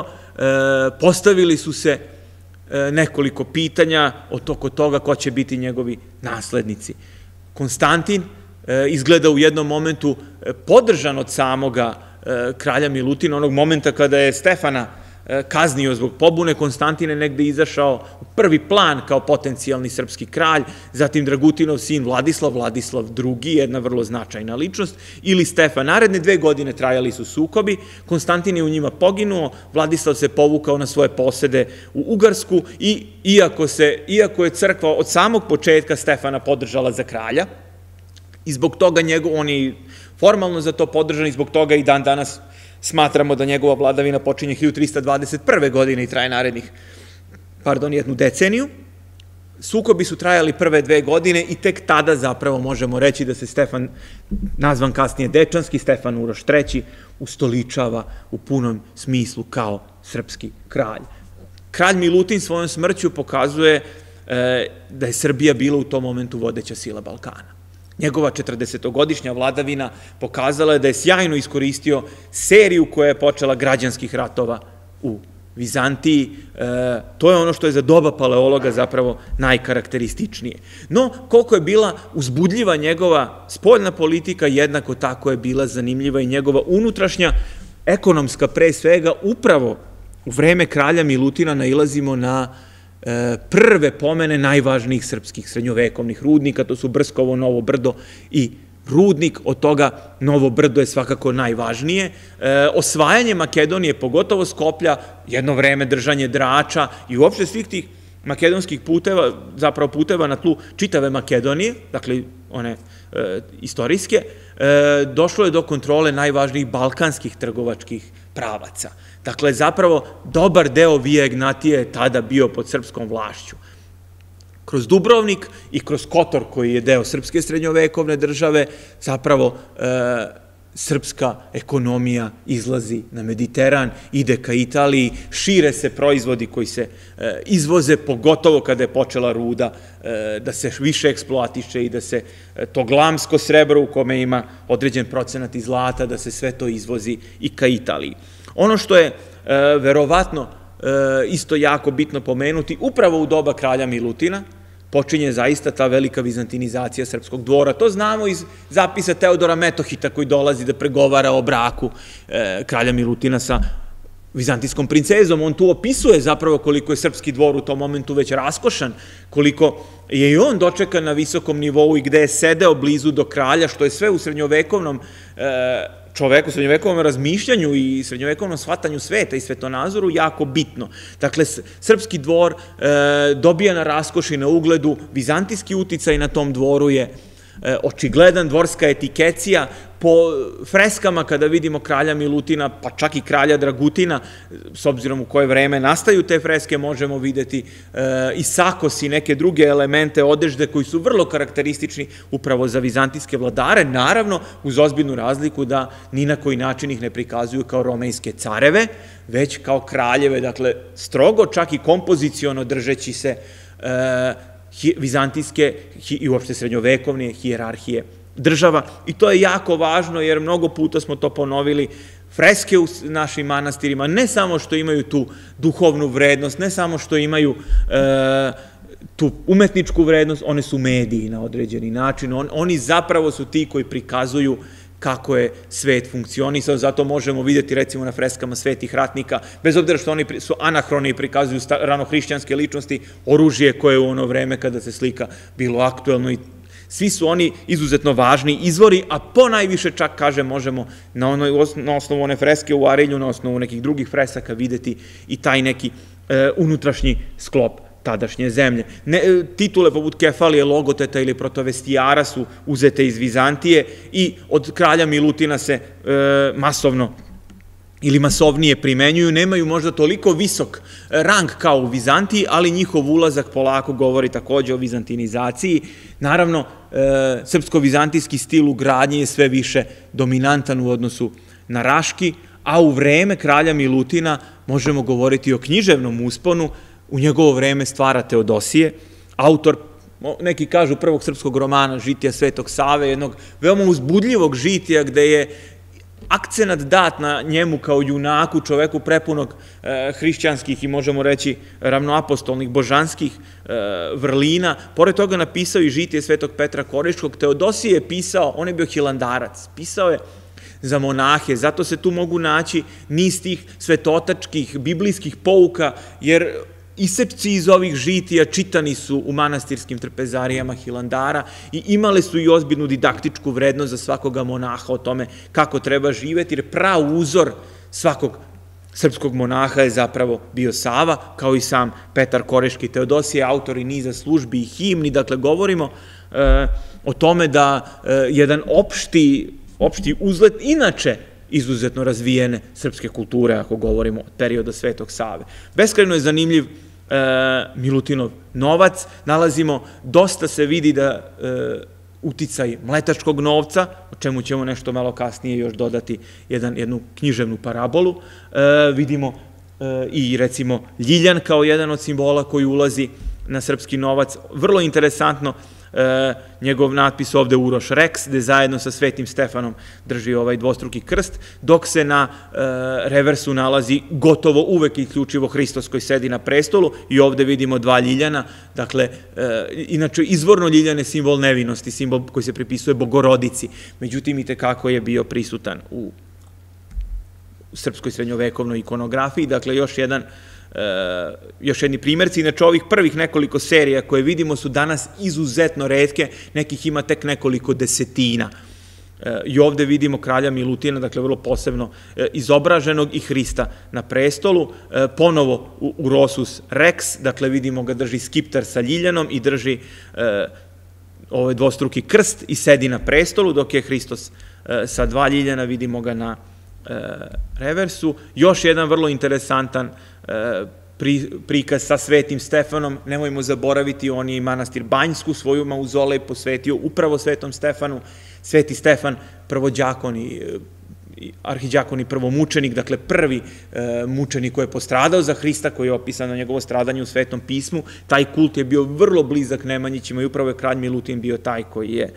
Postavili su se nekoliko pitanja oko toga ko će biti njegovi naslednici. Konstantin izgleda u jednom momentu podržan od samoga kralja Milutina, onog momenta kada je Stefana kaznio zbog pobune. Konstantin je negde izašao u prvi plan kao potencijalni srpski kralj, zatim Dragutinov sin Vladislav, Vladislav drugi, jedna vrlo značajna ličnost, ili Stefan. Naredne dve godine trajali su sukobi, Konstantin je u njima poginuo, Vladislav se povukao na svoje posede u Ugarsku i iako, se, iako je crkva od samog početka Stefana podržala za kralja, i zbog toga njegov, on je formalno za to podržan i zbog toga i dan danas smatramo da njegova vladavina počinje hiljadu trista dvadeset prve. godine i traje narednih, pardon, jednu deceniju. Sukobi su trajali prve dve godine i tek tada zapravo možemo reći da se Stefan, nazvan kasnije Dečanski, Stefan Uroš treći, ustoličava u punom smislu kao srpski kralj. Kralj Milutin svojom smrću pokazuje da je Srbija bila u tom momentu vodeća sila Balkana. Njegova četrdesetogodišnja vladavina pokazala je da je sjajno iskoristio seriju koja je počela građanskih ratova u Vizantiji. To je ono što je za doba paleologa zapravo najkarakterističnije. No, koliko je bila uzbudljiva njegova spoljna politika, jednako tako je bila zanimljiva i njegova unutrašnja, ekonomska pre svega. Upravo u vreme kralja Milutina nailazimo na prve pomene najvažnijih srpskih srednjovekovnih rudnika, to su Brskovo, Novo Brdo i Rudnik. Od toga Novo Brdo je svakako najvažnije. Osvajanje Makedonije, pogotovo Skoplja, jedno vreme držanje Drača i uopšte svih tih makedonskih puteva, zapravo puteva na tlu čitave Makedonije, dakle one istorijske, došlo je do kontrole najvažnijih balkanskih trgovačkih pravaca. Dakle, zapravo, dobar deo Via Egnatia je tada bio pod srpskom vlašću. Kroz Dubrovnik i kroz Kotor, koji je deo srpske srednjovekovne države, zapravo srpska ekonomija izlazi na Mediteran, ide ka Italiji, šire se proizvodi koji se izvoze, pogotovo kada je počela ruda da se više eksploatiše i da se to glamsko srebro u kome ima određen procenat i zlata, da se sve to izvozi i ka Italiji. Ono što je verovatno isto jako bitno pomenuti, upravo u doba kralja Milutina počinje zaista ta velika vizantinizacija srpskog dvora. To znamo iz zapisa Teodora Metohita koji dolazi da pregovara o braku kralja Milutina sa vizantijskom princezom. On tu opisuje zapravo koliko je srpski dvor u tom momentu već raskošan, koliko je i on dočekan na visokom nivou i gde je sedeo blizu do kralja, što je sve u srednjovekovnom čoveku, srednjovekovnom razmišljanju i srednjovekovnom shvatanju sveta i svetonazoru jako bitno. Dakle, srpski dvor dobija na raskoši, na ugledu, vizantijski uticaj na tom dvoru je očigledan, dvorska etikecija. Po freskama kada vidimo kralja Milutina, pa čak i kralja Dragutina, s obzirom u koje vreme nastaju te freske, možemo videti i sakos i neke druge elemente odežde koji su vrlo karakteristični upravo za vizantijske vladare, naravno uz ozbiljnu razliku da ni na koji način ih ne prikazuju kao romejske careve, već kao kraljeve, dakle strogo čak i kompoziciono držeći se vizantijske i uopšte srednjovekovne hijerarhije država. I to je jako važno jer mnogo puta smo to ponovili. Freske u našim manastirima ne samo što imaju tu duhovnu vrednost, ne samo što imaju tu umetničku vrednost, one su mediji na određeni način. Oni zapravo su ti koji prikazuju kako je svet funkcionisao, zato možemo vidjeti recimo na freskama svetih ratnika, bez obzira što oni su anahroni i prikazuju ranohrišćanske ličnosti, oružje koje je u ono vreme kada se slika bilo aktuelno i svi su oni izuzetno važni izvori, a po najviše čak, kažem, možemo na osnovu one freske u Arilju, na osnovu nekih drugih fresaka videti i taj neki unutrašnji sklop tadašnje zemlje. Titule poput Kefalije, Logoteta ili Protovestijara su uzete iz Vizantije i od kralja Milutina se masovno ili masovnije primenjuju, nemaju možda toliko visok rang kao u Vizantiji, ali njihov ulazak polako govori takođe o vizantinizaciji. Naravno, srpsko-vizantijski stil ugradnje je sve više dominantan u odnosu na Raški, a u vreme kralja Milutina možemo govoriti o književnom usponu. U njegovo vreme stvara Teodosije, autor, neki kažu, prvog srpskog romana Žitija Svetog Save, jednog veoma uzbudljivog žitija gde je akcenat dat na njemu kao junaku, čoveku prepunog hrišćanskih i možemo reći ravnoapostolnih božanskih vrlina. Pored toga napisao i Žitije Svetog Petra Koriškog. Teodosije je pisao, on je bio hilandarac, pisao je za monahe, zato se tu mogu naći niz tih svetotačkih, biblijskih pouka, jer isečci iz ovih žitija čitani su u manastirskim trpezarijama hilandara i imale su i ozbiljnu didaktičku vrednost za svakoga monaha o tome kako treba živeti, jer prav uzor svakog srpskog monaha je zapravo bio Sava, kao i sam Petar Koreški. Teodosije je autor i niza službi i himni, dakle govorimo o tome da jedan opšti opšti uzlet, inače izuzetno razvijene srpske kulture, ako govorimo od perioda Svetog Save. Beskrajno je zanimljiv Milutinov novac, nalazimo, dosta se vidi da uticaj mletačkog novca, o čemu ćemo nešto malo kasnije još dodati jednu književnu parabolu. Vidimo i recimo Ljiljan kao jedan od simbola koji ulazi na srpski novac. Vrlo interesantno, njegov natpis ovde Uroš Reks, gde zajedno sa Svetim Stefanom drži ovaj dvostruki krst, dok se na reversu nalazi gotovo uvek isključivo Hristos koji sedi na prestolu i ovde vidimo dva Ljiljana. Dakle, inače, izvorno Ljiljan je simbol nevinosti, simbol koji se pripisuje Bogorodici, međutim, i tekako je bio prisutan u srpskoj srednjovekovnoj ikonografiji. Dakle, još jedan još jedni primjerci. Inače, ovih prvih nekoliko serija koje vidimo su danas izuzetno retke, nekih ima tek nekoliko desetina. I ovde vidimo kralja Milutina, dakle, vrlo posebno izobraženog i Hrista na prestolu. Ponovo Urosus Rex, dakle, vidimo ga drži skiptar sa Ljiljanom i drži ovaj dvostruki krst i sedi na prestolu, dok je Hristos sa dva Ljiljana, vidimo ga na reversu. Još jedan vrlo interesantan prikaz sa Svetim Stefanom, nemojmo zaboraviti, on je i manastir Banjsku, svoju mauzolej posvetio upravo Svetom Stefanu. Sveti Stefan, prvođakon i arhiđakon i prvomučenik, dakle prvi mučenik koji je postradao za Hrista, koji je opisan na njegovo stradanje u Svetom pismu. Taj kult je bio vrlo blizak Nemanjićima i upravo je kralj Milutin bio taj koji je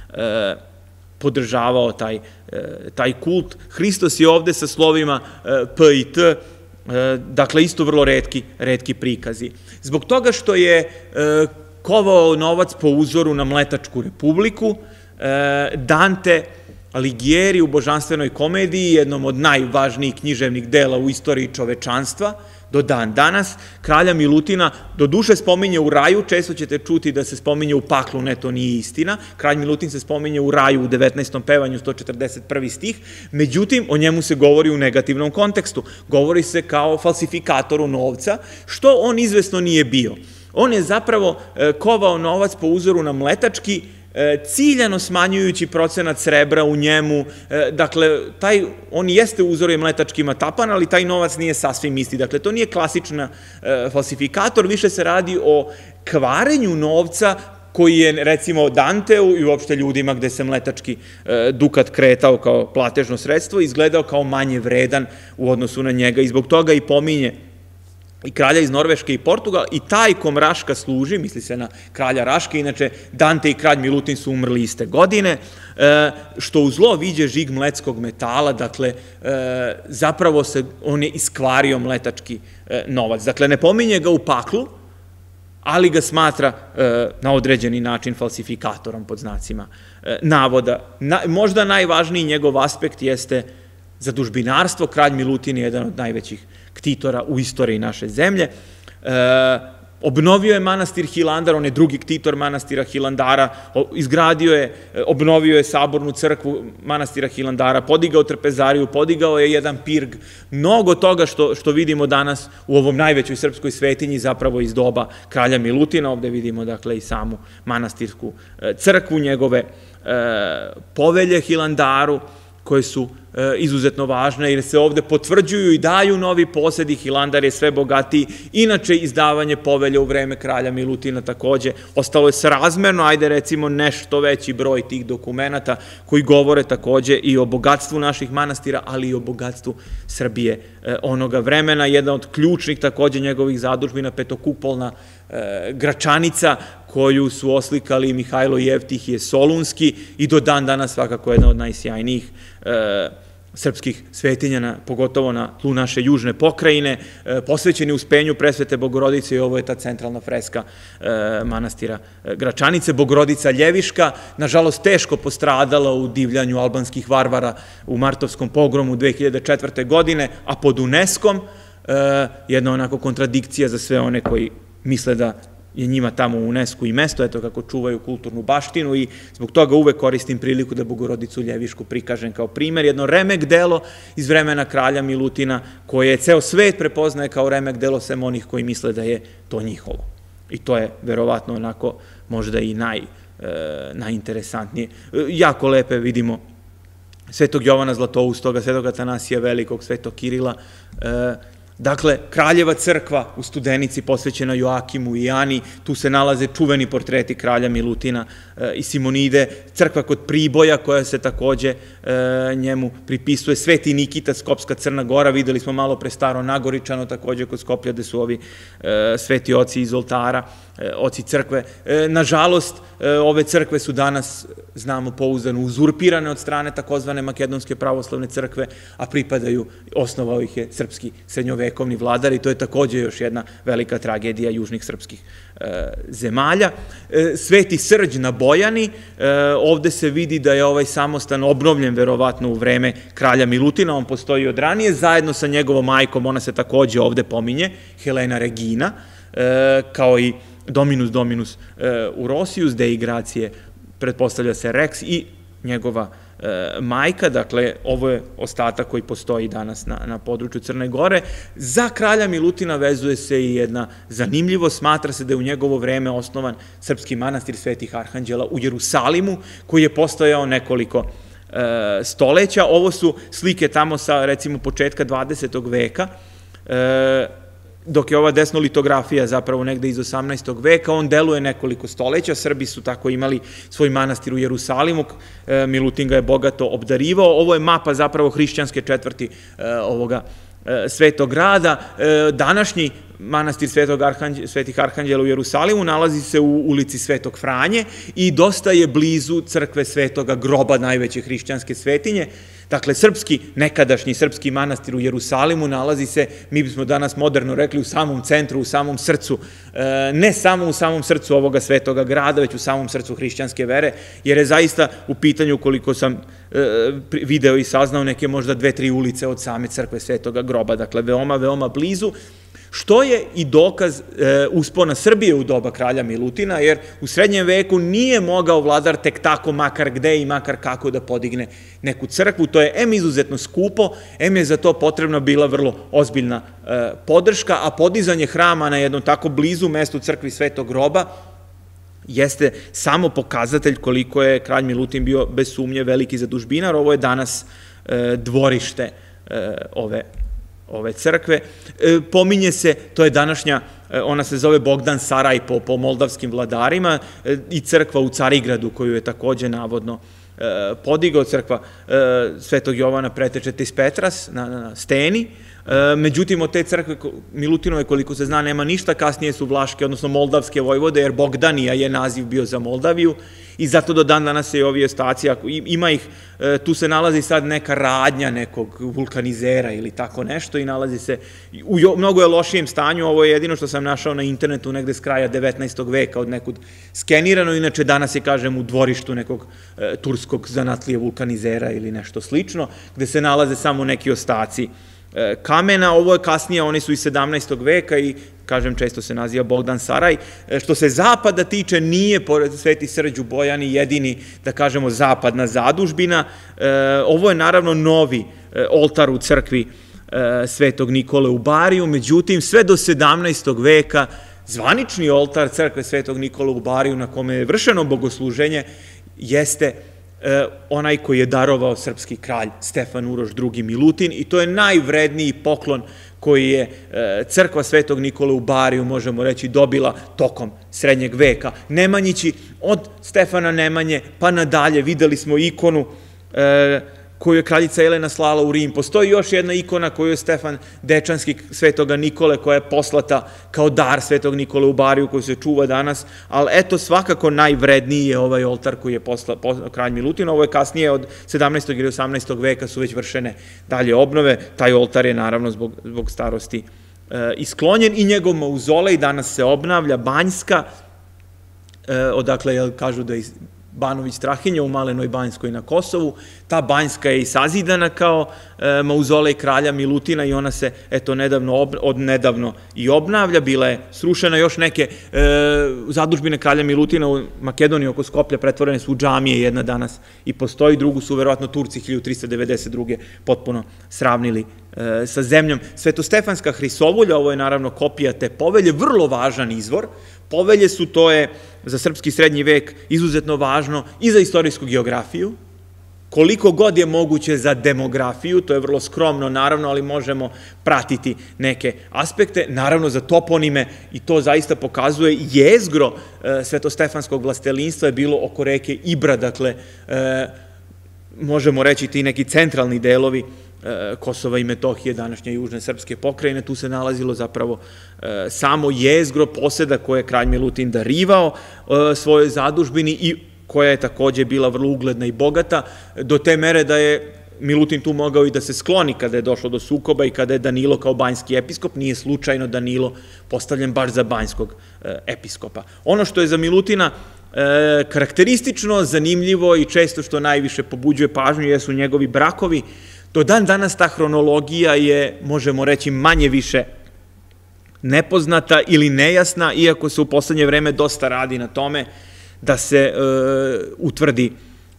podržavao taj kult. Hristos je ovde sa slovima P i T, dakle isto vrlo retki prikazi. Zbog toga što je kovao novac po uzoru na Mletačku republiku, Dante Alighieri u Božanstvenoj komediji, jednom od najvažnijih književnih dela u istoriji čovečanstva, do dan danas, kralja Milutina do duše spominje u raju, često ćete čuti da se spominje u paklu, ne, to nije istina. Kralj Milutin se spominje u raju u devetnaestom pevanju, sto četrdeset prvi stih, međutim, o njemu se govori u negativnom kontekstu. Govori se kao falsifikatoru novca, što on izvesno nije bio. On je zapravo kovao novac po uzoru na mletački, ciljano smanjujući procenat srebra u njemu. Dakle, on jeste uzor je mletački matapan, ali taj novac nije sasvim isti. Dakle, to nije klasična falsifikator, više se radi o kvarenju novca koji je, recimo, Danteu i uopšte ljudima gde se mletački dukat kretao kao platežno sredstvo, izgledao kao manje vredan u odnosu na njega i zbog toga i pominje i kralja iz Norveške i Portugala i taj kom Raška služi, misli se na kralja Raške, inače Dante i kralj Milutin su umrli iste godine, što u zlo viđe žig mletskog metala, dakle, zapravo se, on je iskvario mletački novac. Dakle, ne pominje ga u paklu, ali ga smatra na određeni način falsifikatorom pod znacima navoda. Možda najvažniji njegov aspekt jeste zadužbinarstvo. Kralj Milutin je jedan od najvećih ktitora u istoriji naše zemlje. Obnovio je manastir Hilandar, on je drugi ktitor manastira Hilandara, izgradio je, obnovio je sabornu crkvu manastira Hilandara, podigao trpezariju, podigao je jedan pirg. Mnogo toga što vidimo danas u ovom najvećoj srpskoj svetinji zapravo iz doba kralja Milutina. Ovde vidimo, dakle, i samu manastirsku crkvu, njegove povelje Hilandaru, koje su izuzetno važne, jer se ovde potvrđuju i daju novi posedi, Hilandar je sve bogatiji. Inače, izdavanje povelja u vreme kralja Milutina takođe ostalo je srazmerno, ajde recimo nešto veći broj tih dokumenata koji govore takođe i o bogatstvu naših manastira, ali i o bogatstvu Srbije onoga vremena. Jedna od ključnih takođe njegovih zadužbina, petokupolna Gračanica, koju su oslikali Mihajlo Jeftihije Solunski i do dan danas svakako jedna od najsjajnijih srpskih svetinja, pogotovo na tlu naše južne pokrajine, posvećeni uspenju presvete Bogorodice i ovo je ta centralna freska manastira Gračanice. Bogorodica Ljeviška, nažalost teško postradala u divljanju albanskih varvara u martovskom pogromu dve hiljade četvrte. godine, a pod UNESCO-om, jedna onako kontradikcija za sve one koji misle da je njima tamo u UNESCO i mesto, eto kako čuvaju kulturnu baštinu i zbog toga uvek koristim priliku da Bogorodicu Ljevišku prikažem kao primer, jedno remek delo iz vremena kralja Milutina, koje ceo svet prepoznaje kao remek delo, sem onih koji misle da je to njihovo. I to je verovatno onako možda i najinteresantnije. Jako lepe vidimo Svetog Jovana Zlatoustoga, Svetog Atanasija Velikog, Svetog Kirila, Dakle, Kraljeva crkva u Studenici posvećena Joakimu i Ani, tu se nalaze čuveni portreti kralja Milutina i Simonide, crkva kod Priboja koja se takođe njemu pripisuje, Sveti Nikita, Skopska Crna Gora, videli smo malo pre Staro Nagoričano, takođe kod Skoplja gde su ovi sveti oci iz oltara, oci crkve. Nažalost, ove crkve su danas, znamo pouzdano, uzurpirane od strane takozvane Makedonske pravoslavne crkve, a pripadaju, osnovao ih je srpski srednjovekovni vladar i to je takođe još jedna velika tragedija južnih srpskih zemalja. Sveti Srđ na Bojani, ovde se vidi da je ovaj samostan obnovljen verovatno u vreme kralja Milutina, on postoji od ranije, zajedno sa njegovom majkom, ona se takođe ovde pominje, Helena Regina, kao i Dominus Dominus Urosius, Dei Gracie, pretpostavlja se Rex i njegova majka, dakle, ovo je ostatak koji postoji danas na, na području Crne Gore. Za kralja Milutina vezuje se i jedna zanimljivost, smatra se da je u njegovo vreme osnovan srpski manastir Svetih Arhanđela u Jerusalimu, koji je postojao nekoliko e, stoleća. Ovo su slike tamo sa, recimo, početka dvadesetog veka, e, dok je ova desno litografija zapravo negde iz osamnaestog veka, on deluje nekoliko stoleća, Srbi su tako imali svoj manastir u Jerusalimu, Milutin ga je bogato obdarivao, ovo je mapa zapravo hrišćanske četvrti ovoga Svetog grada, današnji manastir Svetih Arhanđela u Jerusalimu nalazi se u ulici Svetog Franje i dosta je blizu crkve Svetoga groba, najveće hrišćanske svetinje. Dakle, srpski, nekadašnji srpski manastir u Jerusalimu nalazi se, mi bismo danas moderno rekli, u samom centru, u samom srcu, ne samo u samom srcu ovoga svetoga grada, već u samom srcu hrišćanske vere, jer je zaista u pitanju, koliko sam video i saznao, neke možda dve, tri ulice od same crkve Svetoga groba, dakle, veoma, veoma blizu, što je i dokaz uspona Srbije u doba kralja Milutina, jer u srednjem veku nije mogao vladar tek tako, makar gde i makar kako, da podigne neku crkvu. To je em izuzetno skupo, em je za to potrebna bila vrlo ozbiljna podrška, a podizanje hrama na jednom tako blizu mestu crkvi Svetog groba jeste samo pokazatelj koliko je kralj Milutin bio bez sumnje veliki zadužbinar. Ovo je danas dvorište ove ove crkve. Pominje se, to je današnja, ona se zove Bogdan Saraj po, po moldavskim vladarima, i crkva u Carigradu koju je takođe navodno podigao, crkva Svetog Jovana Preteče Tis Petras na, na Steni. Međutim, od te crkve Milutinove, koliko se zna, nema ništa, kasnije su vlaške, odnosno moldavske vojvode, jer Bogdanija je naziv bio za Moldaviju i zato do dan danas je ovi ostaci, ima ih, tu se nalazi sad neka radnja nekog vulkanizera ili tako nešto i nalazi se u mnogo je lošijem stanju. Ovo je jedino što sam našao na internetu negde s kraja devetnaestog veka od nekud skenirano, inače danas je, kažem, u dvorištu nekog turskog zanatlije vulkanizera ili nešto slično, gde se nalaze samo neki ostaci kamena. Ovo je kasnije, oni su iz sedamnaestog veka i, kažem, često se naziva Bogdan Saraj. Što se zapada tiče, nije, pored Sveti Srđ u Bojani, jedini, da kažemo, zapadna zadužbina. Ovo je naravno novi oltar u crkvi Svetog Nikole u Bariju, međutim, sve do sedamnaestog veka zvanični oltar crkve Svetog Nikole u Bariju, na kome je vršeno bogosluženje, jeste onaj koji je darovao srpski kralj Stefan Uroš drugi Milutin, i to je najvredniji poklon koji je crkva Svetog Nikole u Bariju, možemo reći, dobila tokom srednjeg veka. Nemanjići, od Stefana Nemanje pa nadalje, videli smo ikonu koju je kraljica Elena slala u Rim. Postoji još jedna ikona koju je Stefan Dečanski Svetoga Nikole, koja je poslata kao dar Svetog Nikole u Bariju, koju se čuva danas, ali eto, svakako najvredniji je ovaj oltar koji je poslao kralj Milutin. Ovo je kasnije, od sedamnaestog ili osamnaestog veka su već vršene dalje obnove. Taj oltar je naravno zbog, zbog starosti e, isklonjen, i njegov mauzolej danas se obnavlja, Banjska, e, odakle, jel, kažu da je Banović Strahinja u Malenoj Banjskoj na Kosovu. Ta Banjska je i sazidana kao e, mauzolej kralja Milutina i ona se, eto, nedavno, od nedavno i obnavlja. Bila je srušena, još neke e, zadužbine kralja Milutina u Makedoniji oko Skoplja pretvorene su u džamije, jedna danas i postoji, drugu su verovatno Turci hiljadu trista devedeset druge potpuno sravnili e, sa zemljom. Svetostefanska hrisovulja, ovo je naravno kopija te povelje, vrlo važan izvor. Povelje su, to je za srpski srednji vek izuzetno važno i za istorijsku geografiju, koliko god je moguće za demografiju, to je vrlo skromno naravno, ali možemo pratiti neke aspekte, naravno za toponime, i to zaista pokazuje jezgro svetostefanskog vlastelinstva je bilo oko reke Ibra, dakle, možemo reći ti neki centralni delovi Kosova i Metohije, današnje južne srpske pokrajine, tu se nalazilo zapravo samo jezgro poseda koje je kralj Milutin darivao svojoj zadužbini i koja je takođe bila vrlo ugledna i bogata, do te mere da je Milutin tu mogao i da se skloni kada je došlo do sukoba i kada je Danilo kao banjski episkop, nije slučajno Danilo postavljen baš za banjskog episkopa. Ono što je za Milutina karakteristično, zanimljivo i često što najviše pobuđuje pažnju jesu njegovi brakovi. Do dan danas ta hronologija je, možemo reći, manje više nepoznata ili nejasna, iako se u poslednje vreme dosta radi na tome da se utvrdi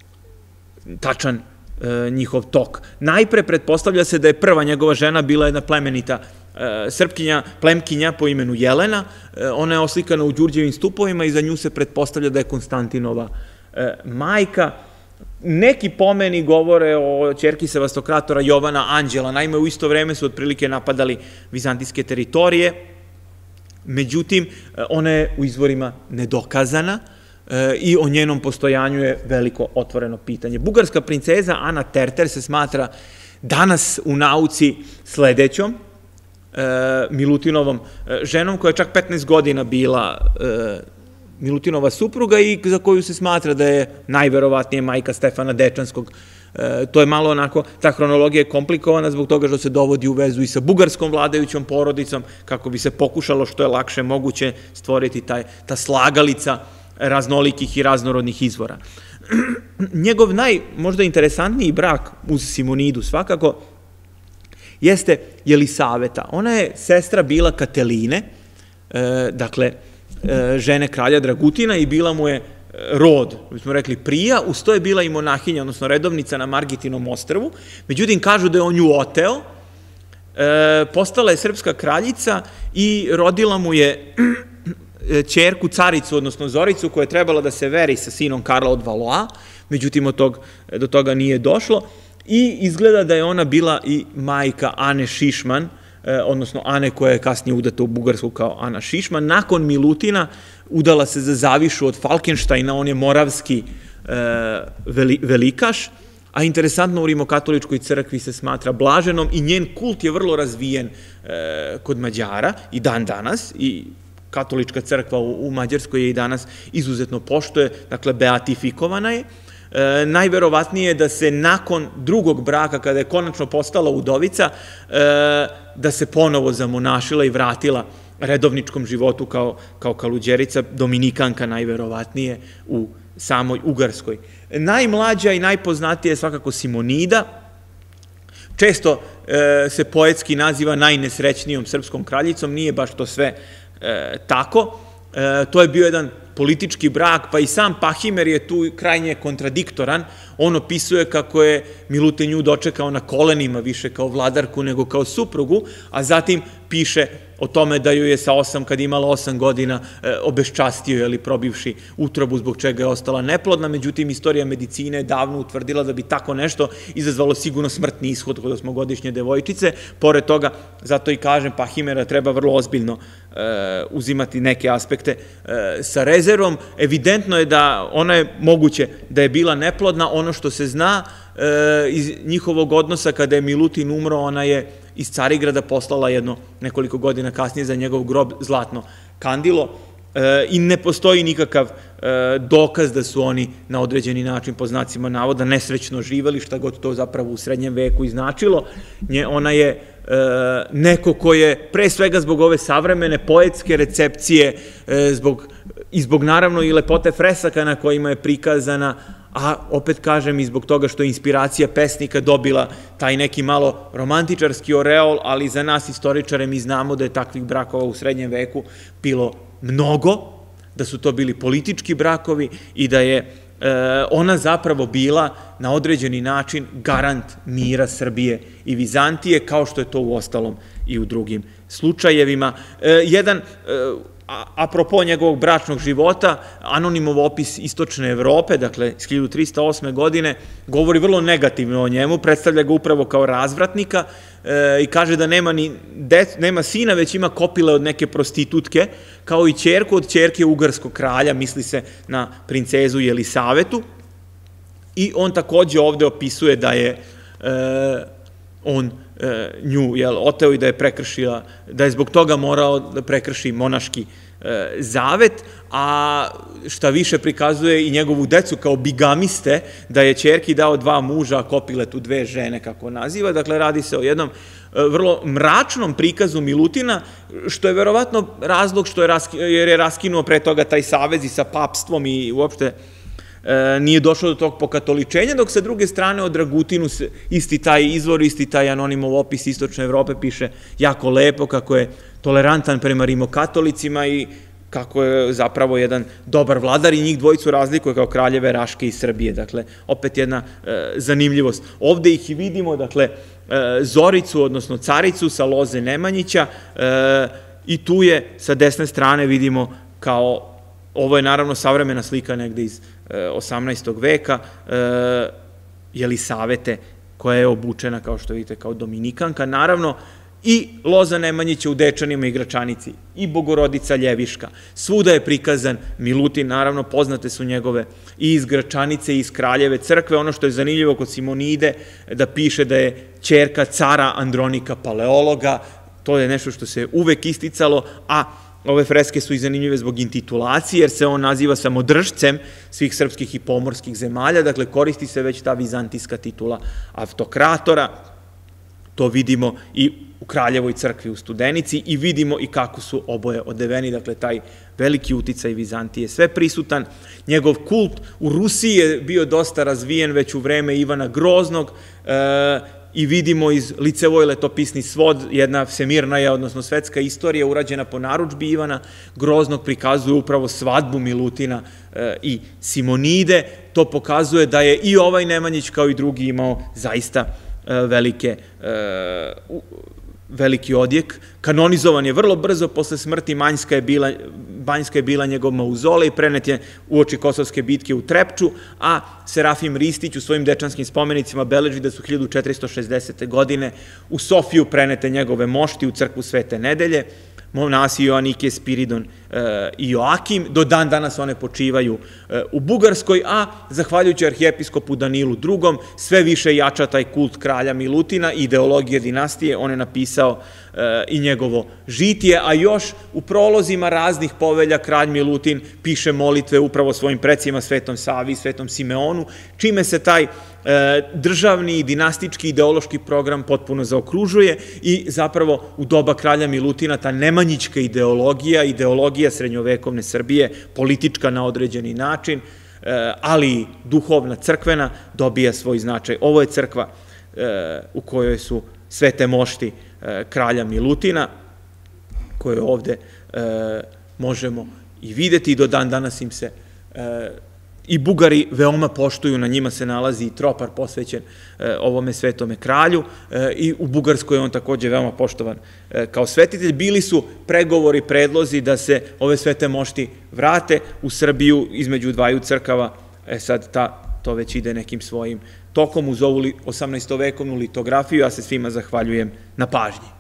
tačan njihov tok. Najpre pretpostavlja se da je prva njegova žena bila jedna plemenita srpkinja, plemkinja po imenu Jelena. Ona je oslikana u Đurđevim stupovima i za nju se pretpostavlja da je Konstantinova majka. Neki pomeni govore o ćerki sevastokratora Jovana Anđela. Naime, u isto vreme su otprilike napadali vizantijske teritorije, međutim, ona je u izvorima nedokazana i o njenom postojanju je veliko otvoreno pitanje. Bugarska princeza Ana Terter se smatra danas u nauci sledećom Milutinovom ženom, koja je čak petnaest godina bila Milutinova supruga i za koju se smatra da je najverovatnije majka Stefana Dečanskog. To je malo onako, ta hronologija je komplikovana zbog toga što se dovodi u vezu i sa bugarskom vladajućom porodicom, kako bi se pokušalo što je lakše moguće stvoriti ta slagalica raznolikih i raznorodnih izvora. Njegov naj, možda interesantniji brak uz Simonidu svakako, jeste Jelisaveta. Ona je sestra bila Kateline, dakle, žene kralja Dragutina, i bila mu je rod, bi smo rekli, prija, uz to je bila i monahinja, odnosno redovnica na Margitinom ostrvu. Međutim, kažu da je on nju oteo, postala je srpska kraljica i rodila mu je ćerku, caricu, odnosno Zoricu, koja je trebala da se veri sa sinom Karla od Valois, međutim, do toga nije došlo, i izgleda da je ona bila i majka Ane Šišman, odnosno Ane koja je kasnije udata u Bugarsku kao Ana Šišman. Nakon Milutina udala se za Zavišu od Falkenštajna, on je moravski velikaš, a interesantno u rimokatoličkoj crkvi se smatra blaženom i njen kult je vrlo razvijen kod Mađara i dan danas, i katolička crkva u Mađarskoj je i danas izuzetno poštuje, dakle beatifikovana je. Najverovatnije je da se nakon drugog braka, kada je konačno postala udovica, da se ponovo zamonašila i vratila redovničkom životu kao kaluđerica, dominikanka najverovatnije u samoj Ugarskoj. Najmlađa i najpoznatija je svakako Simonida, često se poetski naziva najnesrećnijom srpskom kraljicom, nije baš to sve tako. To je bio jedan politički brak, pa i sam Pahimer je tu krajnje kontradiktoran. On opisuje kako je Milutin nju dočekao na kolenima, više kao vladarku nego kao suprugu, a zatim piše o tome da ju je sa osam, kad imala osam godina, obeščastio, jeli, probivši utrobu, zbog čega je ostala neplodna. Međutim, istorija medicine je davno utvrdila da bi tako nešto izazvalo sigurno smrtni ishod kod osmogodišnje devojčice. Pored toga, zato i kažem, Pahimera treba vrlo ozbiljno uzimati neke aspekte sa rezervom. Evidentno je da ona je moguće da je bila neplodna. Ono što se zna iz njihovog odnosa, kada je Milutin umro, ona je iz Carigrada poslala jedno nekoliko godina kasnije za njegov grob zlatno kandilo i ne postoji nikakav dokaz da su oni na određeni način, po znacima navoda, nesrećno živeli, šta god to zapravo u srednjem veku i značilo. Ona je neko ko je, pre svega zbog ove savremene poetske recepcije i zbog naravno i lepote fresaka na kojima je prikazana, a opet kažem i zbog toga što je inspiracija pesnika dobila taj neki malo romantičarski oreol, ali za nas istoričare mi znamo da je takvih brakova u srednjem veku bilo mnogo, da su to bili politički brakovi i da je ona zapravo bila na određeni način garant mira Srbije i Vizantije, kao što je to u ostalom i u drugim slučajevima. Jedan, apropo njegovog bračnog života, Anonimov opis Istočne Evrope, dakle, iz hiljadu trista osme godine, govori vrlo negativno o njemu, predstavlja ga upravo kao razvratnika i kaže da nema, ni, nema sina, već ima kopile od neke prostitutke, kao i ćerku od ćerke ugarskog kralja, misli se na princezu Jelisavetu, i on takođe ovde opisuje da je on nju oteo i da je prekršila, da je zbog toga morao da prekrši monaški zavet, a šta više prikazuje i njegovu decu kao bigamiste, da je ćerki dao dva muža, a Kopiletu dve žene, kako naziva. Dakle, radi se o jednom vrlo mračnom prikazu Milutina, što je verovatno razlog što je, jer je raskinuo pre toga taj savez i sa papstvom i uopšte nije došlo do tog pokatoličenja, dok sa druge strane o Dragutinu isti taj izvor, isti taj Anonimov opis Istočne Evrope piše jako lepo, kako je tolerantan prema rimokatolicima i kako je zapravo jedan dobar vladar i njih dvojicu razlikuje kao kraljeve Raške i Srbije. Dakle, opet jedna zanimljivost. Ovde ih i vidimo, dakle, Zoricu, odnosno caricu sa loze Nemanjića, i tu je sa desne strane vidimo kao, ovo je naravno savremena slika negde iz osamnaestog veka, Jelisavete, koja je obučena, kao što vidite, kao dominikanka, naravno, i loza Nemanjića u Dečanima i Gračanici, i Bogorodica Ljeviška. Svuda je prikazan Milutin, naravno, poznate su njegove i iz Gračanice i iz Kraljeve crkve. Ono što je zanimljivo kod Simonide, da piše da je ćerka cara Andronika Paleologa, to je nešto što se uvek isticalo, a ove freske su i zanimljive zbog intitulacije, jer se on naziva samodržcem svih srpskih i pomorskih zemalja, dakle koristi se već ta vizantijska titula autokratora. To vidimo i u Kraljevoj crkvi u Studenici i vidimo i kako su oboje odeveni, dakle taj veliki uticaj Vizantije sve prisutan. Njegov kult u Rusiji je bio dosta razvijen već u vreme Ivana Groznog, i vidimo iz Licevoj letopisni svod, jedna vsemirna je, odnosno svetska istorija urađena po narudžbi Ivana Groznog, prikazuje upravo svadbu Milutina i Simonide. To pokazuje da je i ovaj Nemanjić kao i drugi imao zaista velike veliki odjek. Kanonizovan je vrlo brzo posle smrti, Banjska je bila, Banjska je bila njegov mauzolej, prenet je uoči Kosovske bitke u Trepču, a Serafim Ristić u svojim dečanskim spomenicima beleži da su hiljadu četiristo šezdesete godine u Sofiju prenete njegove mošti u crkvu Svete Nedelje, monasi Joanike, Spiridon i Joakim. Do dan danas one počivaju u Bugarskoj, a zahvaljujući arhijepiskopu Danilu drugom sve više jača taj kult kralja Milutina i ideologije dinastije. On je napisao i njegovo žitije, a još u prolozima raznih povelja kralj Milutin piše molitve upravo svojim precima, Svetom Savi i Svetom Simeonu, čime se taj državni, dinastički, ideološki program potpuno zaokružuje i zapravo u doba kralja Milutina ta nemanjićka ideologija, ideologija srednjovekovne Srbije, politička na određeni način, ali i duhovna, crkvena, dobija svoj značaj. Ovo je crkva u kojoj su svete mošti kralja Milutina, koje ovde možemo i videti, i do dan danas im se i Bugari veoma poštuju, na njima se nalazi i tropar posvećen ovome svetome kralju, i u Bugarskoj je on takođe veoma poštovan kao svetitelj. Bili su pregovori, predlozi da se ove svete mošti vrate u Srbiju između dvaju crkava, e sad to već ide nekim svojim tokom uz ovu osamnaestovekovnu litografiju. Ja se svima zahvaljujem na pažnji.